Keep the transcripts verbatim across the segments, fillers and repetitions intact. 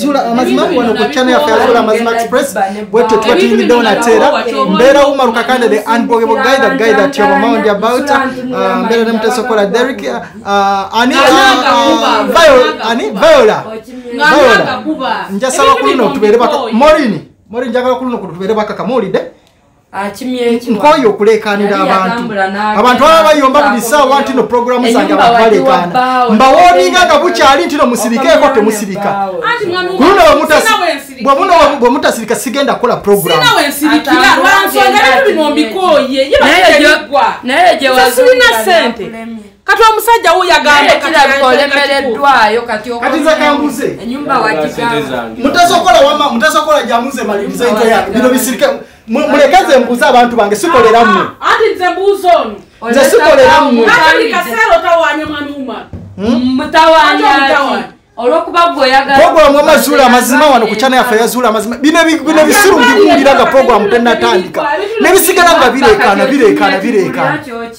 Zula amazima wano ku channel ya Zula Amazima Express bwetu twatini dona tera mbera uma rukakande the unbogable guy the guy that you're mound about mbera ne mteso kola Derek ani Viola ani Viola Viola njasaba kulino tubere baka Morini Morini njagala kulino tubere baka kamolide achimye nkoyo kulekanira abantu abantu aba bayomba kulisa wanti no programu zanga babalekana mbawoniga gabuchali ntino musirikeko te musirika kuno bamutasi bwamuno bwamutasirika sigenda kola program sina wensirikira lwansonga bino mbikoye yebagwa naye je wazina sente katwa musajja uya gamba katikolemereddwayo kati katiza kambuze enyumba wajikanga mutasokola wama mutasokola jamuze maliriza into yake bino bisirika mulekaze mbuza abantu bange sikolera mmwe ati nze mbuzo nze sikolera mmwe ati kasero tawanya mwanuma mutawanya olokuba goyaga program amazula amazima wano ku channel ya Zula Amazima bine bine bisiru ngikundiraga program tena tandika nebisigala nga birekana birekana birekana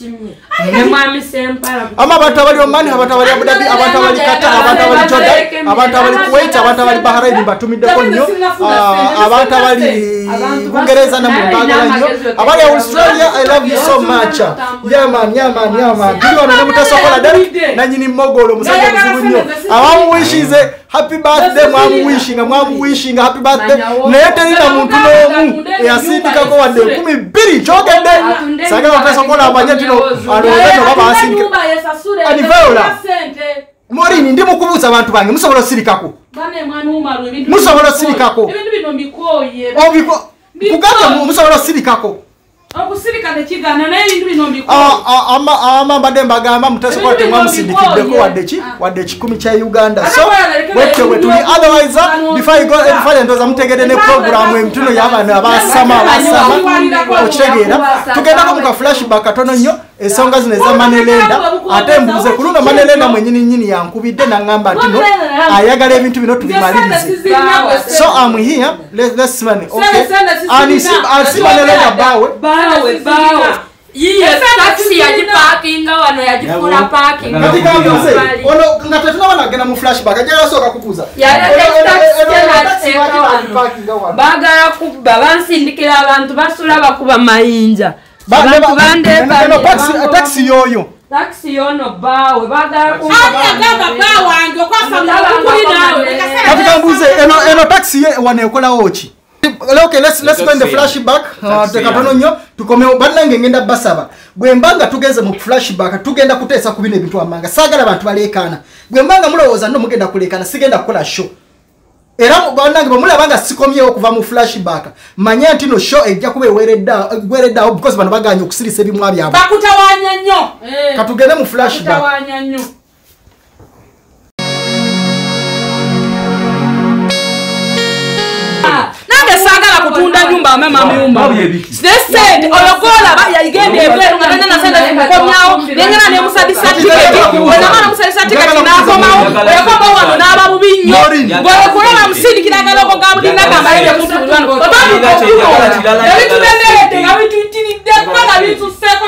ama abantu abali omani abantu abali Abu Dhabi abantu abali Qatar abantu abali Jordan abantu abali Kuwait abantu abali Bahrain batumide ko nnyo abantu abali Bungereza na mubagala nnyo abali Australia I love you so much yeah man yeah man yeah man bino na mutasokola Derek na nyini mogolo musajja muzungu nnyo abamu wishize happy birthday mwamu wishing mwamu wishing happy birthday nete nina muntu nomu yasindika ko wade kumi biri chogende sagala mutasokola abanyatino aloweno baba asindika ani Viola Morini ndi mukubuza abantu bange musobola sirikako bane mwanuma lwe bintu musobola sirikako ebintu bino mbikoye obiko kugamba musobola sirikako okusirika nekigana naye bintu bino mbikoye ah ama ama bademba gamba mutasokola temwamusindikideko wadde ki wadde kikumi cha Uganda so wetwe wetu otherwise before you go before ndoza mutegede ne program emtuno y'abantu abasama abasama okitegeera tugenda ko muka flashback atono nnyo esonga zine za Manelenda ate mbuze kulunga Manelenda mwenyini nyini yankubidde nangamba ntino ayagala ebintu bino tubimalirize so I'm here let's let's money okay ani si asi Manelenda bawe bawe bawe yiye taxi yaji parking wano yaji funa parking katika mbuze ono ngatatuna wana gena mu flashback ajala soka kukuza ya taxi bagala kuba bansindikira abantu basula bakuba mayinja bantu bande taxi taxi yoyo taxi yono bawe bagala kuba agamba bawe ange kwasanga kuli nawe katika mbuze eno eno taxi wanekola ochi okay let's let's go in the flashback tekatono nnyo tukome bannange ngenda basaba gwembanga tugeze mu flashback tugenda kutesa kubine bintu amanga sagala abantu balekana gwembanga mulowooza ndo mugenda kulekana sigenda kukola show era bannange bamula banga sikomyewo kuva mu flashback manya ntino show ejja kube weredda weredda because bano baganye okusirisa ebimwa byabo bakutawanya nnyo katugende mu flashback bakutawanya nnyo sagala kutunda nyumba mama myumba sesende oyogola ba yigende ebero ngana na senda zikomyao nengana ne musadi certificate wala mana musadi certificate na komao yakomba wano na aba bubinyo ngolo kulola musidi kinagalo ko gabu dinagamba ebe muntu wano babu ko ebi tubendete ngabi tutini dekwana bitu seko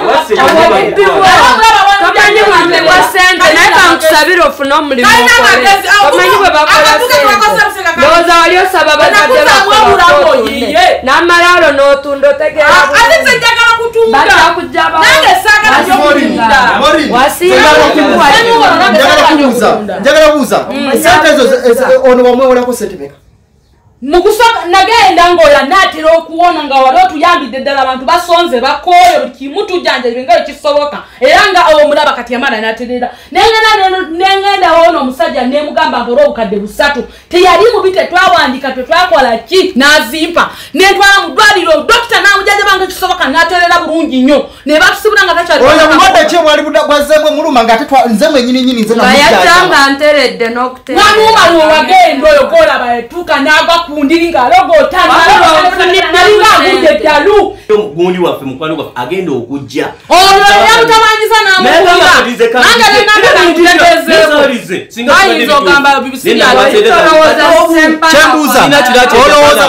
kabanye wambe wa sente na ka kusabira ofuna mulimo bamanyi bwe bakola loza walio sababa za na maralo no tundo tegera ati njagala kutunda bata kujaba nange sagala kutunda wasira njagala kubuza njagala kubuza sente ezo ono bamwe wala ko certificate mukusoka nagenda ngoya natira okuwona nga wali tuyambide ddala abantu basonze bakoyo kimutu janja benga kisoboka era nga omulaba kati yamana naterera nengena nengenda wono omusajja ne mugamba ngoro obukadde busatu teyali mubite twawandika twe twakola ki nazimpa ne twala mudwaliro doctor na mujanja banga kisoboka naterera bulungi nnyo ne batusibula nga tachali oyo mubadde ki wali bwazebwe muluma nga tetwa nze mwenyini nyini nze na mujanja yatanga nteredde nokutera mwanuma lo wagendo oyo kola baetuka nagwa kundiringa logo tano nalinga kunde dalu gundi wafe mukwano wafe agenda okujja ono yamutamanyiza na mukuba anga le nanga nakutegeze singa zogamba bibisi ya chembuza olowooza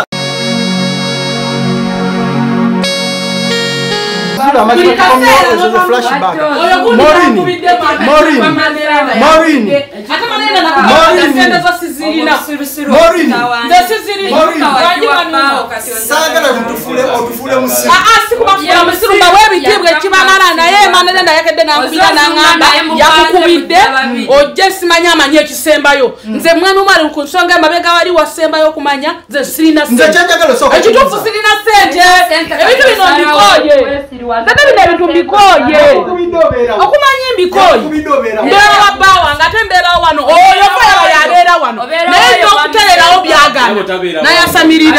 flashback Morini Morini Morini Morini sente zo sizirina nze sizirina sagala mutufule otufule musiru aa sikubafula musiru bawe ebitibwa ekibamala naye manene ndayakedde nankubira naŋŋamba yakukubidde ojje simanya amanye ekisembayo nze mwami omwali ku nsonga emabega wali wasembayo okumanya nze sirina ekituufu sirina sente ebintu bino mbikoye nzete bino ebintu mbikoye okumanya mbikoye mbeera wa bba wange ate mbeerawo wano oyo fayaba yabeera wano naye nja okutererawo byagana nayasamirira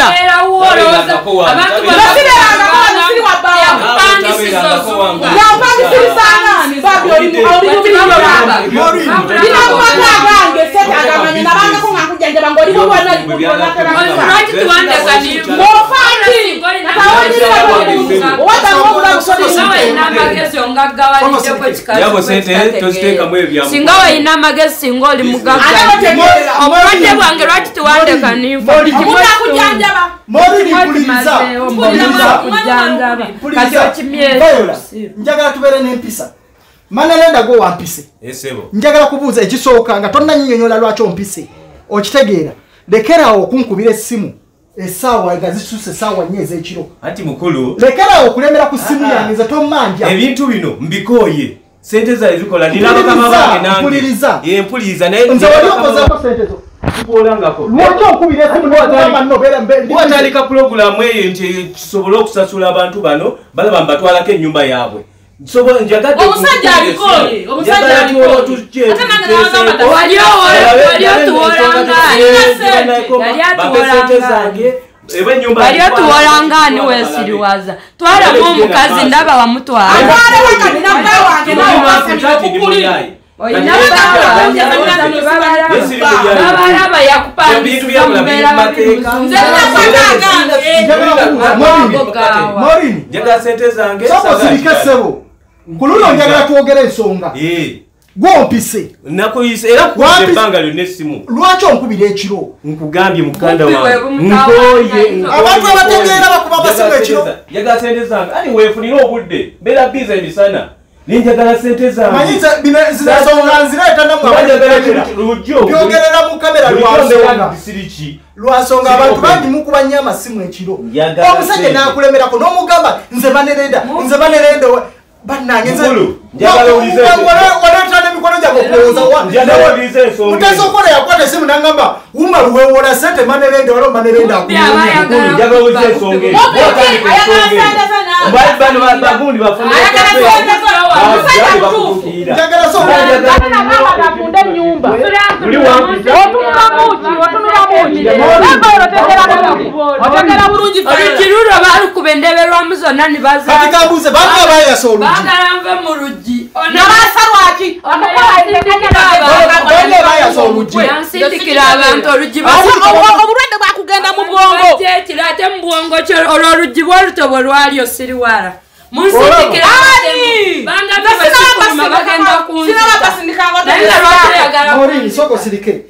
napangisirisanani babi olinakumagange setagamanyi nabangako ngakujanjaba singa walina amagezi singa oli mugagga bwange lwaki tuwandeka ninfo njagala tubeere n'empisa manalenda gwe wampise njagala kubuuza ekisooka nga tonnanyinyonyola lwaki ompise okitegeera lekerawo okunkubira essimu essaawa nga zisuse essaawa nnyo ez'ekiro ati mukulu lekerawo okulemera ku ssimu yange nze tommanja ebintu bino mbikooye sente zaye zikola nina bakama bange nange mpuliriza naye nze wali okozeeko sente zo zikolangako lwaki onkubira essimu nogamba nnobeera watandika pulogulaamu eyo nti kisobole okusasula abantu bano balaba mbatwalako ennyumba yaabwe omusajja alikoye omusajja alikoye ate nange nawagamba wali otuwolangaani weesiriwaza twalamu omukazi ndaba wamutwala babalaba yakupangaago kuluno njagala twogera ensonga gwompise nakuyise era kubbanga lyonna essimu lwaki onkubira ekiro nkugambye mukanda wange nkoye abantu abategeera bakuba basimu ekiro njagala sente zange ani weefunire obudde mbeera biza emisana ninjagala sente zange zinasonga nzireeta namwabyogerera mu kamera lwasonga lwasonga abantu bangi mukuba nnyo amasimu ekiro omusajja n'akulemerako n'omugamba nze banerenda nze banerenda bannange njagala ulize waleeta n'emikono gyako kulowooza mutesa okola yakwata essimu n'angamba wuma luwewola sente manerenda wala manerenda njagala ulize ensonga bano bagundi bafune njagala soatunda ennyumba otegera bulungi olukirulo balukuba endebe lwamu zonna nibazakambuze banga bayasa olugi bagala nve mu luggi nabasa lwaki bayasa olugi yansindikira abantu olugi obulwadde bwakugenda mu bwongo kyekiro ate mu bwongo kyo olwo olugi bwoluto bwe lwali osiriwala munsindikira banga bagenda kunzi soko sirike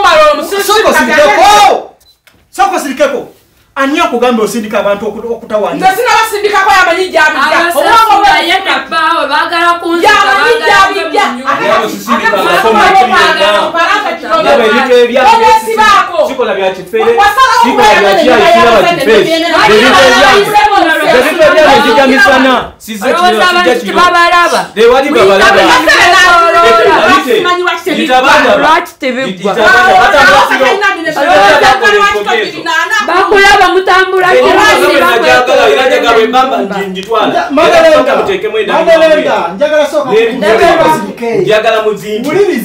soko sirikeko ani akugamba osindika abantu okutawanya nze sinabasindikako yamanyi jabijja bawe bagala sikola byakifere sikola byakiyamisana bakulaba mutambula njagala muzindu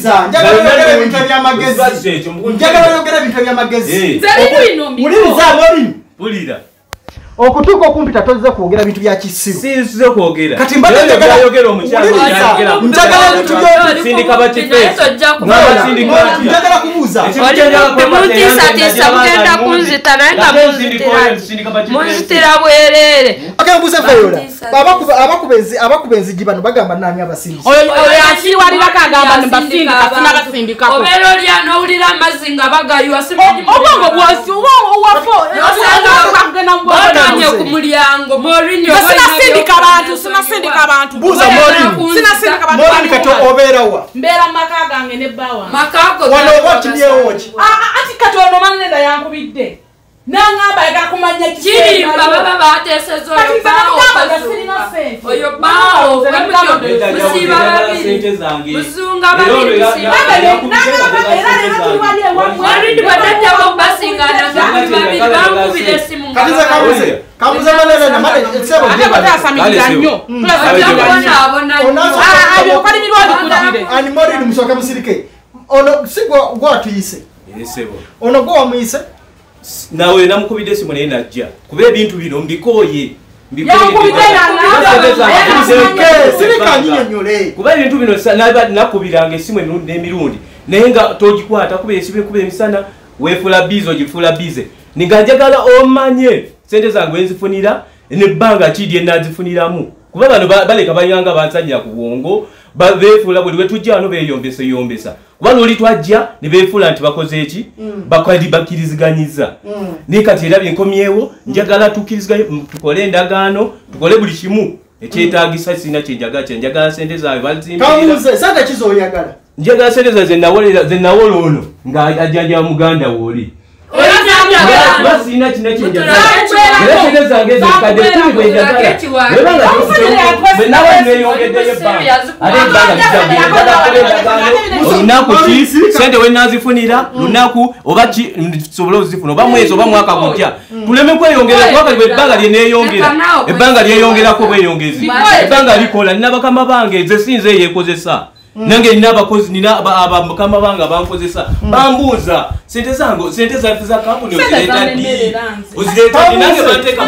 bulira okutuuka okumpita tozze kwogera bintu bya kisiru sinzize kwogera kati mbabyogera omukyala njagala bintu sindika bakifeesi njagala kubuuza temutiisatiisa mugenda kunzita naye nga munzitira bwereere mbuze Viola abakuba enzigi bano bagamba nani abasinzi oyo yakiriwalirako agamba nibasindika sinabasindikako obeera olya n'owulira amazzi nga bagaywa obwongo bwosi owafo Banye ku mulyango Morini oba sinasindika abantu sinasindika abantu buza Morini sinasindika abantu Morini kato oberawa mbera maka gange ne bawa makako wano wati ndiye wochi ah ati kato ono manenda yankubidde nangamba yakakumanya kiri baba baba atesezo yo bawo oyo bawo musiba babiri musunga babiri Morini batata ko basingana babiri bangubire simu katiza kabuze kabuze manene na mane sebo nyo ayo kwani mirwadi kudire ani Morini musoka musirike ono sigwa gwatuyise yesebo ono gwa muyise nawe namukubide simu naye najja kuba ebintu bino mbikoye kuba ebintu bino nakubiranga esimu emirundi n'emirundi naye nga togikwata kuba esimu ekuba emisana weefula bize ogifula bize nga njagala omanye sente zange enzifunira nebbanga ki lye nazifuniramu kuba bano baleka bayanga bansanyira ku bwongo beefula buli wetujja wano beeyombesa yombesa kuba lwoli twajja ne beefula nti bakoze eki bakiriziganyiza naye kati era byenkomyewo njagala tukkiriziganye tukole endagaano tukole buli kimu ekyetaagisa sina kyenjagala kyenjagala sente zaabwe bazimbire sente kizoyagala njagala sente zaabwe zenawola ono ng'ajjanja muganda wooli basina kina kyenjagala era sente zange zikadde kumi bwenjagala nebanga benawe neyongeddeyo ebbanga ate ebbanga olunaku ki sente wenazifunira lunaku oba ki tusobole ozifuna oba mwezi oba mwaka gutya tuleme kweyongera kubakali ebbanga lyeneyongera ebbanga lyeyongerako bweyongezi ebbanga likola nina bakama bange nze sinze yeekozesa nange nina abakozi nina abakama bange abankozesa bambuuza sente zange sente zaffe za kampuni ozireta ddi ozireta ddi nange banteeka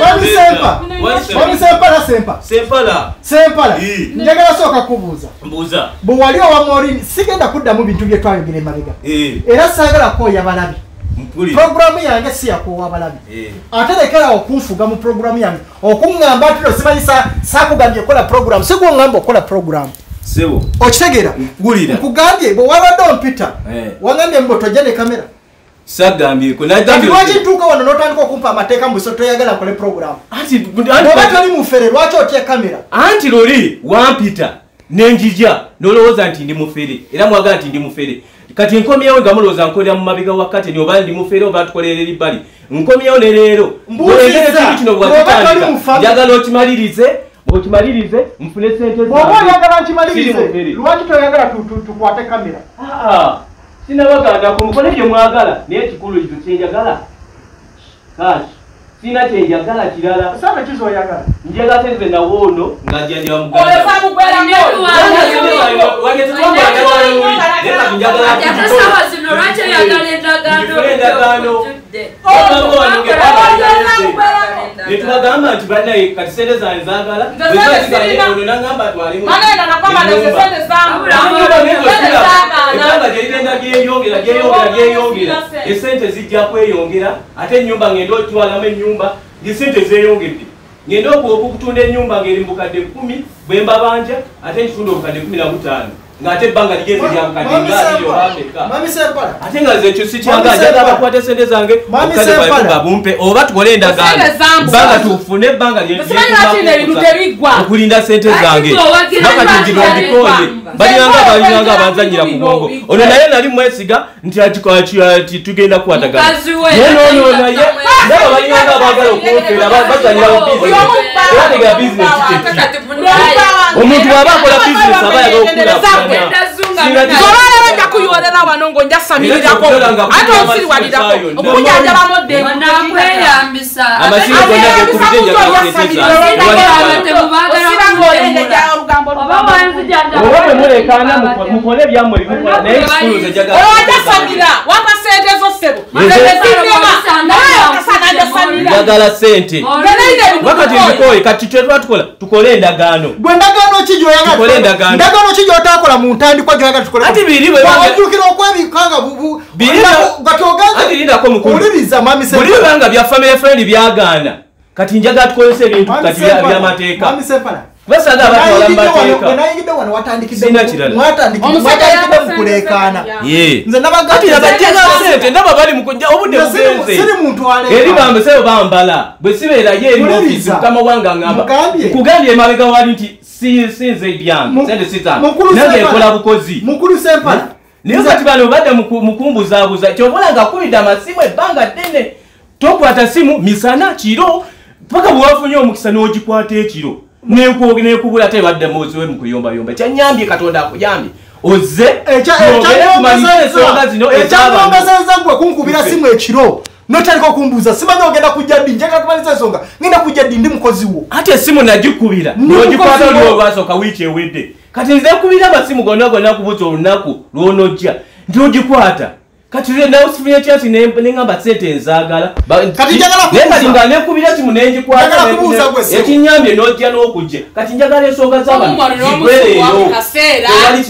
sempala sempa sempala sempala njagala sooka kubuuza mbuuza bwe wali owa Morini sigenda kuddamu bintu bye twayogera emabega era saagala kwoya balabi programu yange si yakoowa balabi ate lekera okunfuga mu programu yange okuŋŋamba atiro simanyi saakugambye kola programu sikuŋŋamba okola programu sebo okitegeera gulira nkugambye bwe wabadde ompita wangambye mbo tojja ne kamera sagambyeko lwaki ntuuka wano n'otandika okumpa amateeka mbuso toyagala nkole programu oba toli mufere lwaki otya kamera anti loli wampita nenjija nolowooza nti ndi mufere era mwagala nti ndi mufere kati nkomyewo nga mulowooza nkolera mu mabega wakati ni oba ndi mufere oba tukolera eribbali nkomyewo ne leero mbuuziza kino bwakitandika njagala okimalirize okimalirize mfune sente zange oba oyagala nkimalirize lwaki toyagala tukwate kamera sinabaganda ku mukole bye mwagala naye ekikulu ekyo kyenjagala kaaki sina kyenjagala kirala saba kizoyagala njagala sente nawoono nga njanja netubagamba nti banaye kati sente zange zagala ono nagamba twalimuebbanga gyerigenda gyeyongera gyeyongera gyeyongera esente zijja kweyongera ate ennyumba ngenda otwalamu ennyumba ngesente zeyongedde ngenda okutunda ennyumba ngeri mubukadde kumi bwembabanja ate ntitunda obukadde kumi na butaano ng'ate ebbanga ligeze lyabukadde ngaaliyobaambeka ate nga zekyo sikyanga njagala bakwate sente zange obukadde bwawe nga bumpe oba tukole endagaano ebbanga tufune ebbanga okulinda sente zange nakati ngino mbikoye baliranga baliranga abanzanyira ku bwongo ono naye nali mwesiga nti ati tugenda kukwatagana nonono naye nabo baliranga abaagala okwofera bazanyira bubizinesi bizinesi keki omuntu waba akola bizinesi aba yagala okukulaakulanya zolala bajja kuyiwolera wano ng'onjasamirirako ate onsiriwalirako okujanjaba moddemu nakweyambisa amasiro gonna gekubidde njagalaoba bwe mulekaana mukole ebyammwe bimukola naye ekikulu ze jagala owajasamira wampa sente zo ssebo njagala sente wakati mbikoye kati tetwa tukola tukole endagaano gwe ndagaano ki gyoyagala ndagaano ki gyotakola mu ntandikwa gyoyagala tukole ati biri bwe wajjukira okwebikanga gatirindako mukulu buli bibanga bya family friend byagaana kati njagala tukozesa ebintu kati byamateeka basaga batwala mbateeka nayingidde wano watandikidde Sina kirala. mwatandikidde mwatandikidde mukulekaana ye nze nabaga ati abatenga sente ndaba bali mukujja obudde bugenze siri muntu aleka eri bambe sebo bambala bwe sibeera ye eri Muliriza. ofisi mukama wanga ngamba Mugambye. kugambye emabega wali nti si sinze byange Mu- sente sitano Mukulu nange Sempala. ekola bukozi mukulu Sempala niyo kati bano badde muku- mukumbuzaabuza kyobola nga akubidde amasimu ebbanga ddene tokwata simu misana kiro paka bwewafunye omukisa n'ogikwata ekiro nekwoge nekubula ate badde muziwe mukuyombayomba kyanyambye katonda akuyambye oze ensonga zino ekyanyongezeza gwe kunkubira simu ekiro notaliko okumbuuza simanyi ogenda kujja ddi njagala tumaliza ensonga ngenda kujja ddi ndi mukozi wo ate esimu nagikubira Ndi nogikwata mukozi wo. oli olwasooka wiiki ewedde kati nze nkubira amasimu gonna gonna kubuuza olunaku lwonojja nti ogikwata kati nawusifunye kyasi neŋŋamba sente enzaagala Kati njagala kubuuza. kati nga nekubira simu nengikwata Njagala kubuuza gwe simu. ekinyambye n'ojja n'okujja kati njagala ensonga z'abantu zigwereero tewali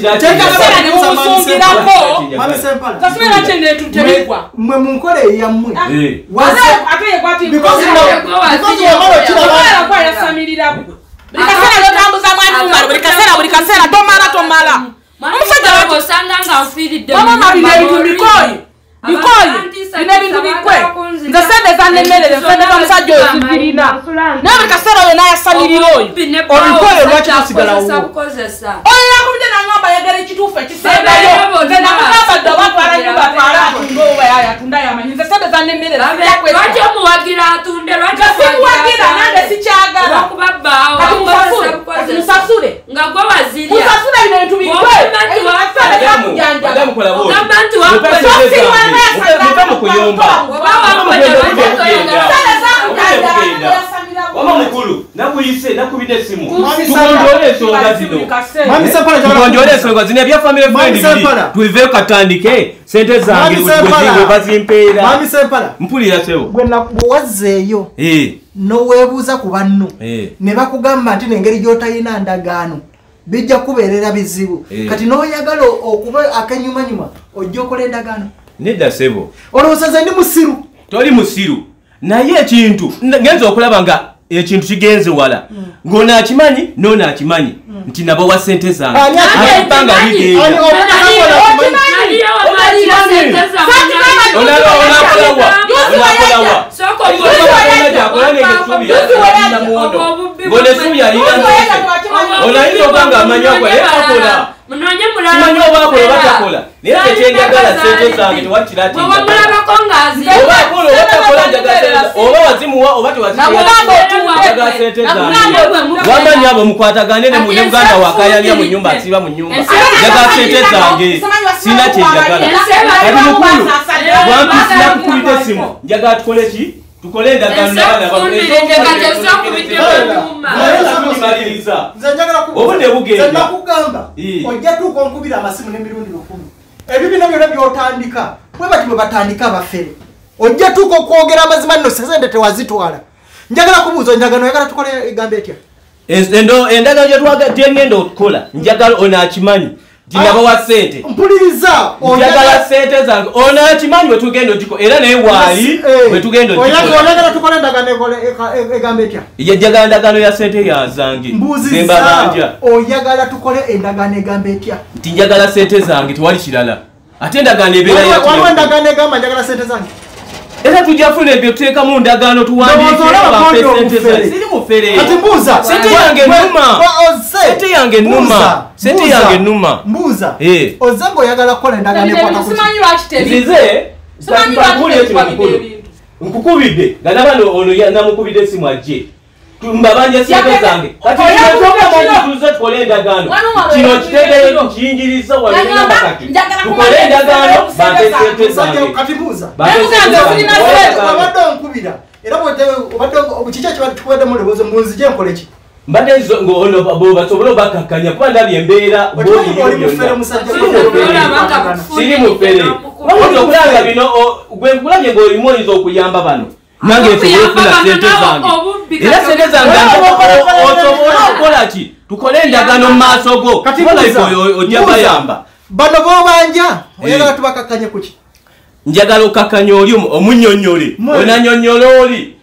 Mami Sempala Tasubira kyende tuterekwa. mwe munkole eyammwe Eh. Waze- Ate yekwati. Because no- because wamala kila Kubera bantu- kwa yasamirira. Buli kaseera lotambuza mwana mumala buli kaseera buli kaseera tomala tomala omusajja wati osanga nga nfiiridde Mama mabina ebintu bikoyi. Bikoyi. Bina ebintu bikwe. Nze sente zannemerere sente z'omusajja oyo zibirina. Naye buli kaseera oyo n'ayasamirira oyo. Obikoyo lwaki tusigalawo? Oyo yakubidde n'angamba ayagala ekituufu ekisembayo. Nze namugamba dde oba twala nnyumba atwala atunda owe atunda yamanyi. Nze sente zannemerere sijja kwesa. lwaki omuwagira atunde lwaki Simuwagira nange sikyagala. lwakuba bbaawo Kati musasule. Kati musasule. nga gwe wazirya Musasule bino bintu bikwe. Madamu kola bwoti. ogamba nti Mupe wakwesa sente zange. Mupe mukuyomba. oba wakwesa Wama mukulu nakuyise nakubidde esimu Mami tugonjole ensonga zino Mami Sempala njagala tugonjole kubuuza. ensonga zino ebya family Mami friend biri Sempala. tuive katandike sente zange Mami Sempala. bwe bazimpeera Mami Sempala mpulira sebo bwe na- bwe wazzeeyo eh noweebuuza ku banno Eh. ne bakugamba nti n'engeri gy'otayina ndagaano bijja kubeerera bizibu Eh. kati n'oyagala okuba akenyumanyuma ojja okola endagaano nedda sebo olowooza nze ndi musiru toli musiru naye ekintu n- ngenza okulaba nga ekintu kigenze wala ng'ono akimanyi n'ono akimanyi nti nabawa sente zange Ani akimanyi? ate ebbanga Ani- ligenda ani- omukazi naliyo wamalira sente ngonesubi olayinza okubanga amanyi okola ekakola munonye simanyi oba akola batakola naye tekyenjagala sente zange tewakiratioba mulabako akola oba takola njagala sente oba wazimuwa oba tewazimuwa sente zange wamanyi abo mukwatagane ne munyuganda wakayalya mu nyumba asiba mu nyumba njagala sente zange sina kyenjagala kati mukulu wampi sinakukubita esimu njagala tukole ki tukole endagaano nabalinabaliriza nze njagala kubuuza. Obudde bugenda. Nze nakugamba Ii. ojja tuuka onkubira amasimu n'emirundi lukumi ebyo bino byonna by'otandika bwe bati bwe batandika abafere ojja tuuka okwogera amazima nno sente tewazitwala njagala kubuuza njagano oyagala tukole egambo etya endo endagaano gyetwagenda okukola njagala ono akimanyi tinabawa sente mpuliriza njagala sente zange ono akimanyi wetugenda ogiko era naye waali wetugenda ogikola oyagala tukole endagaano ekole eka- egambo etya yajagala endagaano ya sente yazange mbuuziza zembabanja oyagala tukole endagaano egambo etya nti njagala sente zange tewali kirala ate endagaano ebeera waliwo ya endagaano egamba njagala sente zange era tujjafuna ebyo tuteeka mu ndagaano tuwandiikesiri mufere kati mbuuza sente yange nnuma sente yange nnuma sente yange nnuma mbuuza Eh. oze ng'oyagala kukola endagaano ekwata ku ki? Simanyi lwaki tebiri. nzize Simanyi lwaki tebiri ebintu. nkukubidde nga nabano ono ya- namukubidde esimu ajje mbabanja sente Yagenda- zange kati Oya kukubira. tuze tukole endagaano Wano wano kino wano kitegeyo wano. kiyingiriza Yagamba, walina kati njagala tukole kumanya endagaano sente bampe zange. sente Musajja, zange kati mbuuza Bampe Naye sente muganza zange. sirina Tukole sente. endagaano. obadde onkubira era obadde kiki ekikubaddemu olowooza munzije nkole ki mbadde nzo- ng'ono bo basobole obakakkanya kuba ndabye embeera Okimanyi bw'obiriyo oli byonna. mufere musajja Siri mufere. Siri mufere wabudde okulanga bino o- gwe nkulabye ng'olimu oyinza okuyamba bano nange nsobole okufuna sente zange era sente zange osobole okukola ki tukole endagaano mu maaso go Kati kuba mbuuza, life oyo ojja mbuuza. bayamba bano b'obanja oyagala Eh. tubakakkanye ku ki njagala okakkanya oli omu- omunnyonnyole Mwe. onanyonnyola oli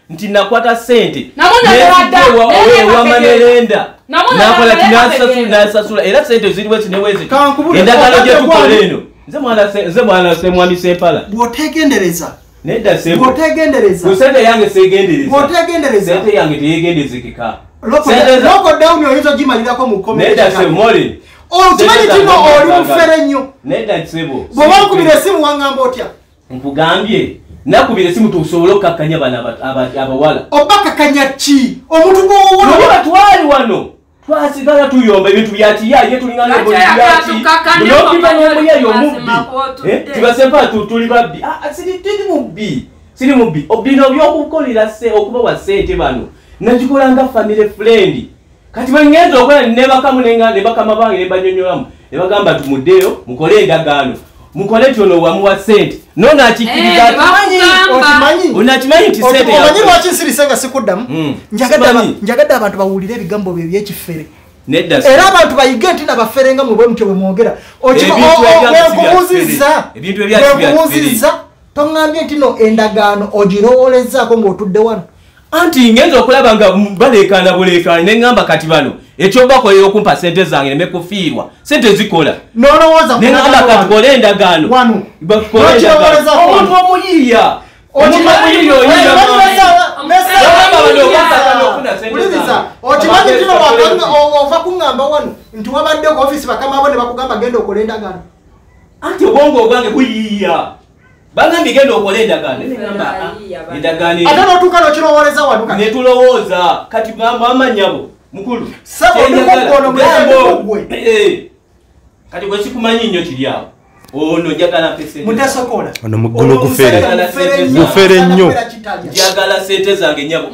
nti nakwata sente wamanerenda nakola tinasasula era sente ziriwe zinewezi endagalo gyetukola eno nze mwana semwami Sempala bwotegendereza nedda bwotegendereza sente yange segendereza bwotegendereza sente yange teyegendezekeka lockdown oyinza gimalirako mu comment nedda semoli okimanyi kino oli mufere nnyo nedda sebo bw'oba nkubira esimu wangamba otya nkugambye nakubira esimu tusobole okukakkanya bana abawala oba kakanya ki omuntu gwowola twali wano twasigala tuyomba ebintu byakiyaye tulingana ebyonokiba n'omuyayi omubbi tibasempa tuli babbi tiri mubbi siri mubbi bino byokukolera okubawa sente bano nakikola nga family friend kati bwengenza okola nebakamu nebakama bange nebanyonyolamu nebagamba tumuddeyo mukole endagaano mukole kyono wamuwa sente nona akikiriza onakimanyi nti sente omanyi lwaki nsirisenga sikuddamu njagadde abantu bawulire ebigambo byo ebyekifere era abantu bayige nti nabafere nga mwe bwe mutyo bwe mwogera wekubuuziza toŋŋambye nti no endagaano ogirowolezaako ng'otudde wano anti ngenza okulaba nga balekaana bulekaani neŋŋamba kati bano ekyobakolera okumpa sente zange nemekufiirwa sente zikola neŋŋamba kati kola endagaano omuntu omuyiiya omuntu omuyiiya okimanyi kino ova kuŋŋamba wano nti wabadde ku ofisi bakama bo ne bakugamba genda okola endagaano anti obwongo obwange buyiiya bangambye genda okola endagaano endagaano ate n'otuuka n'okirowoleza wano ne tulowooza kati bamanyabo mukulu kati bwe sikumanyi nnyo kiri awo ono njagala mpe sente mutasokola ono muggulu gufere gufere nnyo njagala sente zange nyabo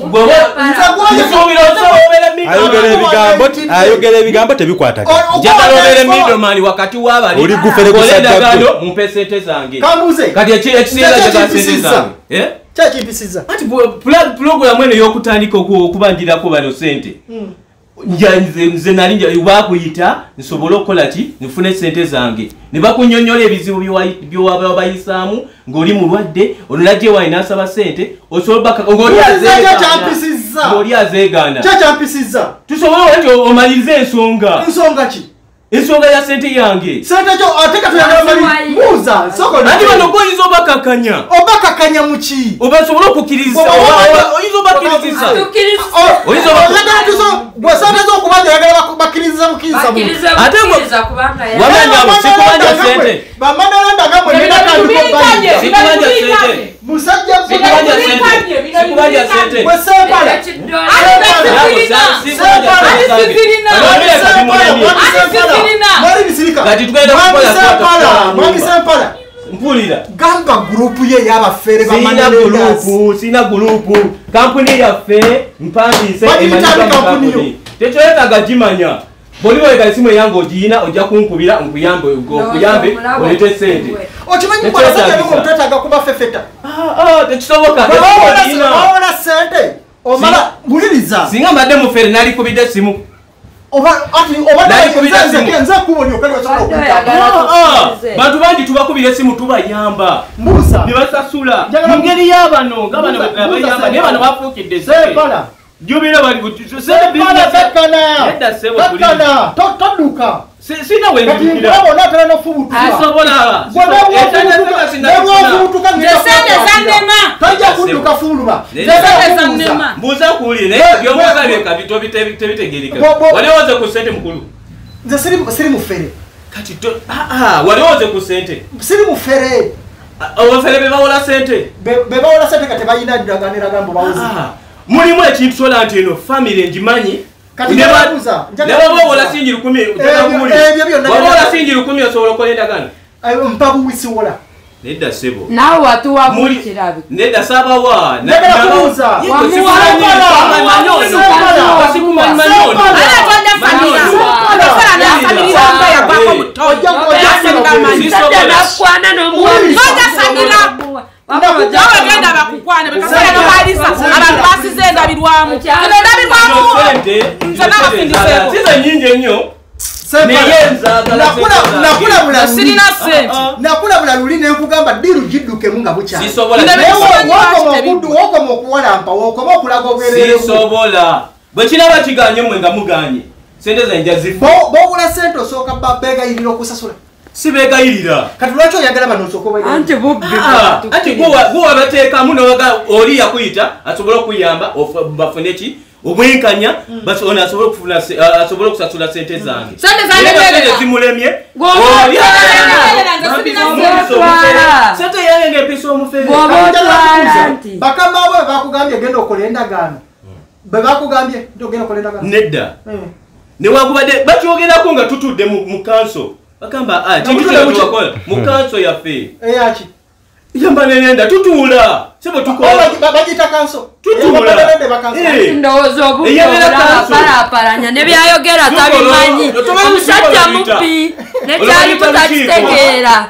ayogera ebigambo ayogera ebigambo tebikwatagana njagala obeere middleman wakati w'abali oli gufere gusajjagano mumpe sente zange kati ekisinga njagala sente zange kyakipisiza anti pulogulamu eno y'okutandika okubanjirako bano sente nze nali bakuyita nsobole okukola ki nfune sente zange ne bakunyonnyola ebizibu byowaba bayisaamu ng'oli mulwadde ono najje wayi n'asaba sente ng'oli azeegaana tusobole nti omalirize ensonga ensonga ya sente yange ati bano goyinza obakakanya obakakanya muki obasobole okukkiriza oyinza obakkirizisa bwesente zokubanja yagala bakkiriza mukkiriza ate wamanyabo sikubanja sente bamanalanda gamwe nenakandikobanja sikubanja sente musajja sikubanja sente sikubanja sente wesempala mwari bisirika mwari sempala mpulira gamba gurupu ye y'abafere bamanalanda sina gurupu kampuni yaffe mpandiise emanyi tekyoyetaga gimanya bwoli wega esimu eyange ogiyina ojja kunkubira nkuyambe okuyambe olete sente okimanyi kwasajja nomutetaga kuba fefeta tekisoboka wawola sente omala buliriza singa mbadde mufere nalikubidde esimu bantu bangi tubakubira esimu tubayamba nebasasula mungeri yabano nga bano bayamba naye bano bafuukidde jubira toduka sina wendukira asobola tojja kudduka fuluma mbuuza kuwulire byombuuza byekabito bitegereka waliwoze ku sente mukulu nze siri mufere kati waliwoze ku sente siri mufere abafere bebawola sente bebawola sente kati bayina ddaganiragambo bawuzi mulimu ekintu sola nti eno famire ngimanyi nebabawola singi lukumi wabawola singi lukumi osobola okukola endagaano mpa buwisiwola nedda sebo nawe watuwabukirabi nedda sabawa Wagenda bakukwana bekasera no balisa abantu basizenda birwamu ndabirwamu nze nabafindise size nyingi ennyo nakula bula sirina sente nakula bula luli ne nkugamba diru jidduke munga bucha sisobola woko mokuwalampa woko mokulaga obwerere sisobola bwe kiraba kiganye mwe nga muganye sente zanja zifu bobula sente osooka babega iriro kusasula sibegayirira kati lwaki oyagala bano osooka anti bubbi anti guwa bateekamu nowaga oli yakuyita asobola okuyamba bafune ki obwenkanya basona asobola okufuna asobola okusasula sente zange sente zange zimulemye sente yange ng'empisa omufere bakama bwe bakugambye genda okola endagaano bwe bakugambye ntogenda okola endagaano nedda newakubadde bakyogerako nga tutudde mu kanso bakamba kintuwakola mu kanso yaffe eyaki yamba nenenda tutuula sebo tukola bagita kanso ndowooza obubbalapalanya ne byayogera tabimanyi omusajja mubbi nekyali mutakitegeera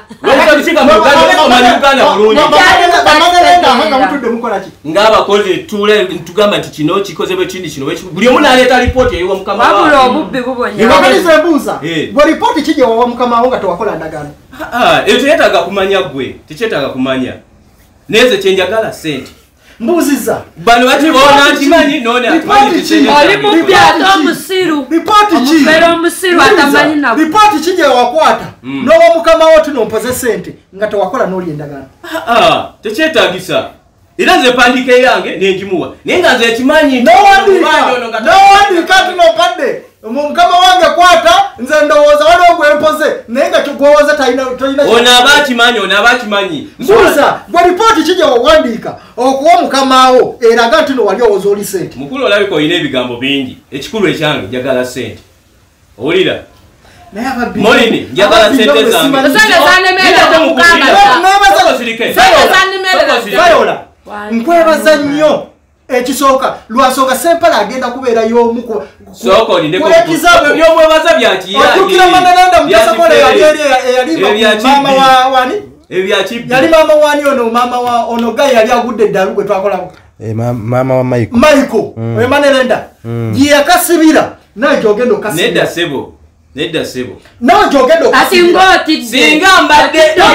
ngaabakozi tule ntugamba nti kino kikoze bwe kindi kino buli omu naleeta lipooti eyiwa mukama wabula obubbi bubonyaembuuza bwe lipooti kijja wawa mukama wo nga tewakola ndagaano ekyo tekyetaaga kumanya gwe tekyetaaga kumanya neze kyenjagala sente mbuziza bano bakibona nkimanyi none oli mubbi ate omusiru omufere omusiru atamanyi nabo lipooti kijja wakwata n'owa mukama wo tinompoze sente nga tewakola n'oli endagaano tekyetaagisa era nze empandiika eyange nengimuwa naye nga nze ekimanyi nowandiika tinopadde mukama wange kwata nze ndowooza waliwo gwempoze naye nga kyogwowoza talina ono aba akimanyi ono aba akimanyi nsuuza gwe lipooti kijja wawandiika okuwa mukamawo eraga nti no wali owooza oli sente mukulu olabika olina ebigambo bingi ekikulu ekyange njagala sente owulira molini njagala sente zange nkwebaza nnyo ekisooka lwasooka sempala agenda kubeera y'omu byomwebaza byakiyajukira manalanda mutasakole yali mama wani yali mama wani ono mama wa ono gayi yali agudde eddalu gwe twakolako mama wa Michael Michael we manalanda giyakasibira naye gyogenda okasibira nedda sebo nedda sebo nawe gyogenda okasibira singa mbadde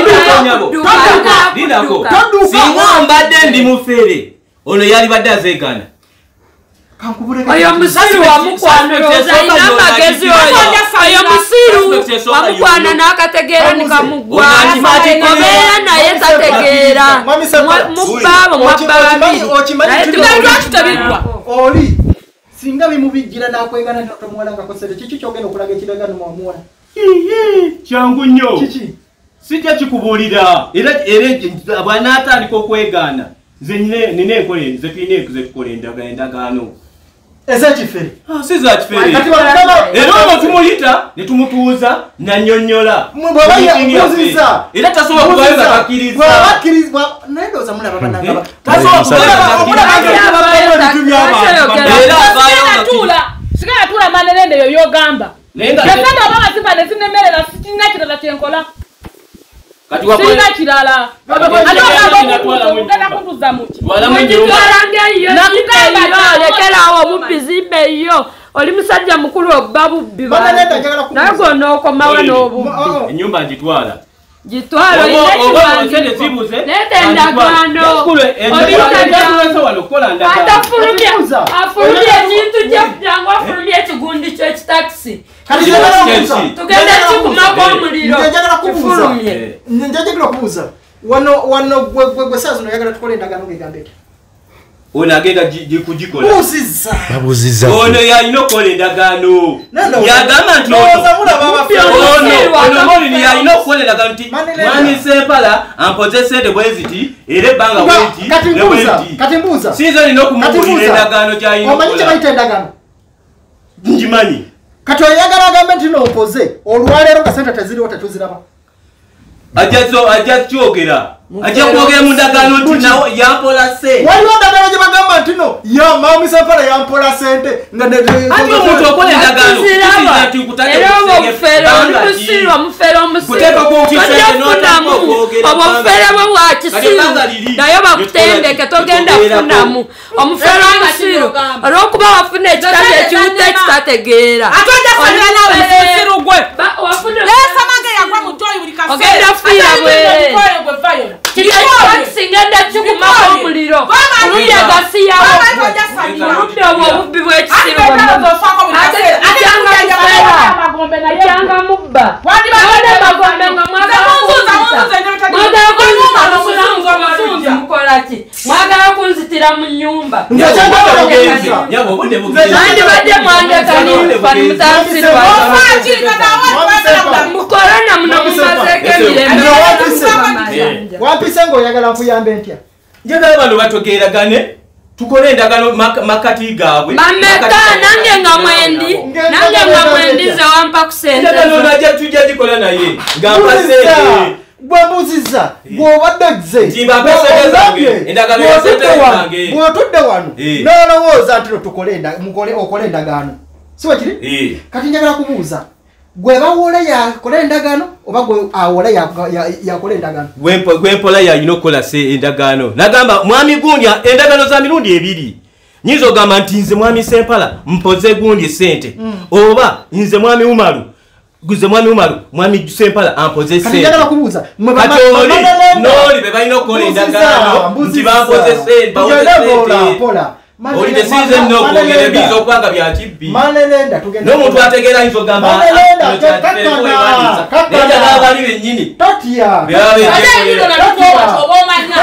dinako singa mbadde ndi mufere ono yali badde azeekana oyo musiru wamukwana alina amagezi oyo oyo musiru wamukwana n'akategeera nikamugwa obeera naye tategeera mubbabo mwabbabi naye tibagwa oli singa bimubijjira n'akwegana tomuwala nga kosere kiki kyogenda okulaga ekiragano mwamuwala kyangu nnyo kiki sijja kikubuulira era bw'anaatandika okwegaana nze nina enkola nze tulina zetukola endagaano ezekifere si za kifere era ono tumuyita ne tumutuuza nannyonnyola era tasobola kubayo nga takkiriza naye ndowooza mulaba banagaba sigala tuula manelende eyo yogamba yasaba ababa sifane sinemerera sikirina kirala kyenkola sirina kirala agenda kuntuza muki lekerawo omubbi zimba eyo oli musajja mukulu obba bubbi naye gonookomawo n'obubbi enyumba ngitwala gitwala afulumye ekintu jangu afulumye ekigundi kyo ekitakisi tugenda kikumako omuliro kifulumye njagala kubuuza wano gwe saa zino oyagala tukole endagaano gegambe eki ono agenda kugikola babuziza ono yalina okukola endagaano yagamba nti ono molini yalina okukola endagaano nti mwami Sempala ampoze sente bweziti era ebbanga bweti kati mbuuza sinza olina okumugulira endagaano gyalina omanyi kye bayita endagaano ngimanyi kati oyagala agambe nti nompoze olwaleero nga sente teziriwo tetuziraba ajazo ajakyogera ajja kwogera mu ndagaano nti nawo yampola sente waliwo ndagaano gye bagamba nti no ya maami Sempala yampola sente nga ati omuntu okola endagaano era obufere omusiro omufere omusiro obufere bwe bwa kisiru naye bakutendeke togenda kufunamu omufere omusiro olw'okuba wafuna ekitabo ekiwutta ekitategeera ogenda fiira bwe kigenda kikumamu omuliro oludde agasiyawo oludde obwo obubbi bw'ekisiru atyanga mubba awone magombe nga mukolaki mwagala kunzitira mu nnyumba andi badde mwandekanimukkorona muno mumazeko emirembe wampise ng'oyagala nkuyambe ntya njagala bano batogeragane tukole endagano makati gaabwe mameka nange nga mwendi nange nga mwendi ze wampa ku sente endagano najja tujja gikola naye nga mpasente bwembuziza bw'obadde gze bw'otudde wano n'olowooza nti okole endagaano si wekiri kati njagala kubuuza gwe bawole yakola endagaano oba gwe awole yakola endagaano gwempola yalina okukola se endagaano nagamba mwami gundi endagaano za mirundi ebiri nyinza ogamba nti nze mwami Sempala mpoze gundi sente oba nze mwami Umaru guze mwami Umaru mwami Sempala ampoze sente njagala kubuuza kati oli noli be balina okukola endagaano nti bampoze sente bawole sente oli the season no kugere bizo kwanga bya kibbi manelenda tugenda no muntu ategera hizo gamba manelenda nenda nabali benyini totia byawe ndio na kwa obomanya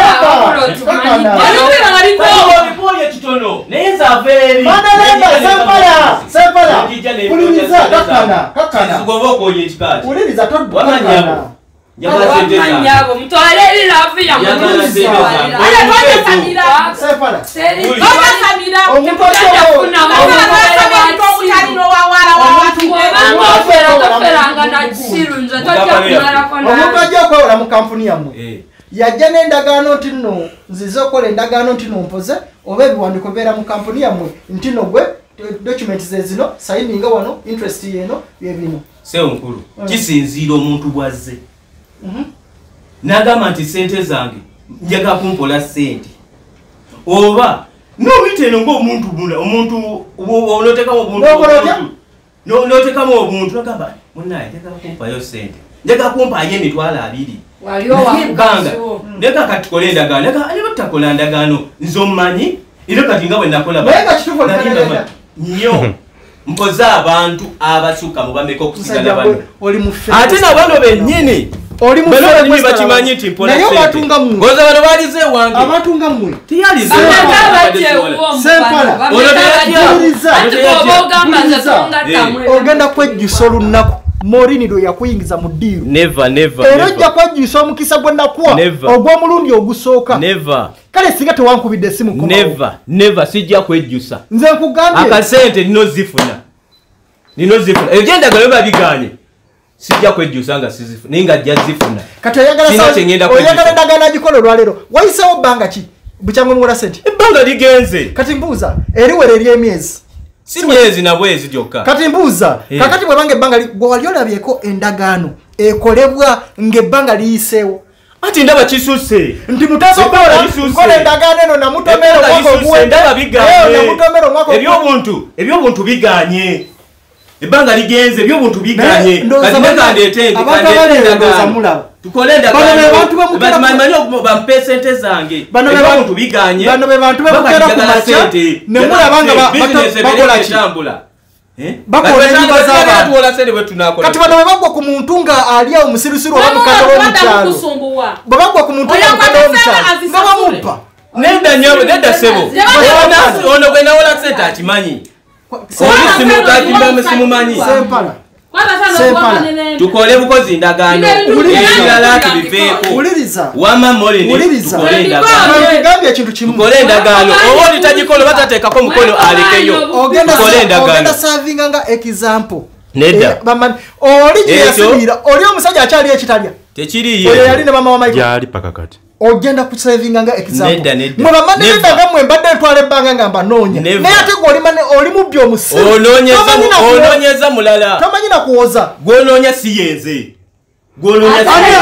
Olipoye kitono neza veri manelenda Sempala Sempala kuliriza kakana kakana sugobo koye kikati kuliriza todwa wamanyabo Manyabo mtwale ili lafi ya mwanzi ale toje samira Sempala seri toje samira omupasho kuna mutali no wawala watu ofera toferanga na kisiru nzo toja kulala kona omuntu ajja kwewola mu kampuni yammwe yajja n'endagaano nti nno nzize okola endagaano nti nompoze oba ebiwandiiko beera mu kampuni yammwe nti no gwe documents ze zino sayininga wano interest yeno byebino sewo mukulu kisinziira omuntu bwazze nagamba nti sente zange njaga kumpola sente oba nobite eno ng'omuntu bunda omuntu onotekamu obuntu notekamu obuntu nagamba munaye njaga kumpayo sente njaga kumpayo emitwalo abiri kanga ndeka kati tukole endagaano niba tutakola endagaano nze omumanyi era kati nga bwe nakola nnyo mpoze abantu abasukka mu bameka okusigala bano ate nabano bennyini oli mu fere mwe bakimanyi nti mpola sente batunga mu ngoza bano balize wange abatunga mu tiyalize Sempala ogenda kwejjusa olunaku Morini do yakuyingiza mu ddiiro never never era ojja kwejjusa omukisa gwe nakuwa ogw'omulundi ogusooka never kale singa tewankubidde essimu komawo never never sijja kwejjusa nze nkugambye akasente nino zifuna nino zifuna ebyendagalo biba biganye sijja kwejjusa nga sizifuna naye nga ajja zifuna kati oyagala endagaano agikola olwaleero wayiseewo bbanga ki bukyangu muwola sente ebbanga ligenze kati mbuuza eriwera ery'emyezi si myezi na bwezi gyokka kati mbuuza kakati bwebanga ebbanga gwe wali olabyeko endagaano ekolebwa ng'ebbanga liyiseewo ati ndaba kisuse nti mutasokola endagaano eno namutomera omwaka oguwe ndaba biganye ebyobuntu ebyobuntu biganye ebbanga ligenze ebyobuntu biganye kati nekandeete endagaano tukole endagaano bampe sente zange ebyobuntu biganye bano be bantu bebukera ku maca ne mulaba nga bakola ki bakola enyumba z'abantu kati bano bwe bagwa ku muntu nga ali awo musirusiru oba mukadde w'omukyalo bwe bagwa ku muntu nga mukadde w'omukyalo nga bamuppa nedda nyawe nedda sebo ono gwe nawola sente akimanyi oli simumanyi Sempala tukole bukozi ndagaano ebirala tubiveeko wama Morini tukole endagaano ngambye ekintu kimu tukole endagaano oba oli tagikola batateekako mukono alekeyo tukole endagaano ogenda savinga nga example nedda oli gye yasibira oli omusajja akyali ekitalya Tekiri oyo yali ne mama wa Michael yali pakakati ogenda ku saving nga example Nedda, nedda. mwe bamane Never. nedda nga mwe mbadde ntwala ebbanga nga mbanonya Never. naye ate gwe oli mane oli mubbi omusiru ononyeza Tomanyi na kuwo- ononyeza mulala tomanyi na kuwoza gwononya si yenze gwononya Ate- si Ani-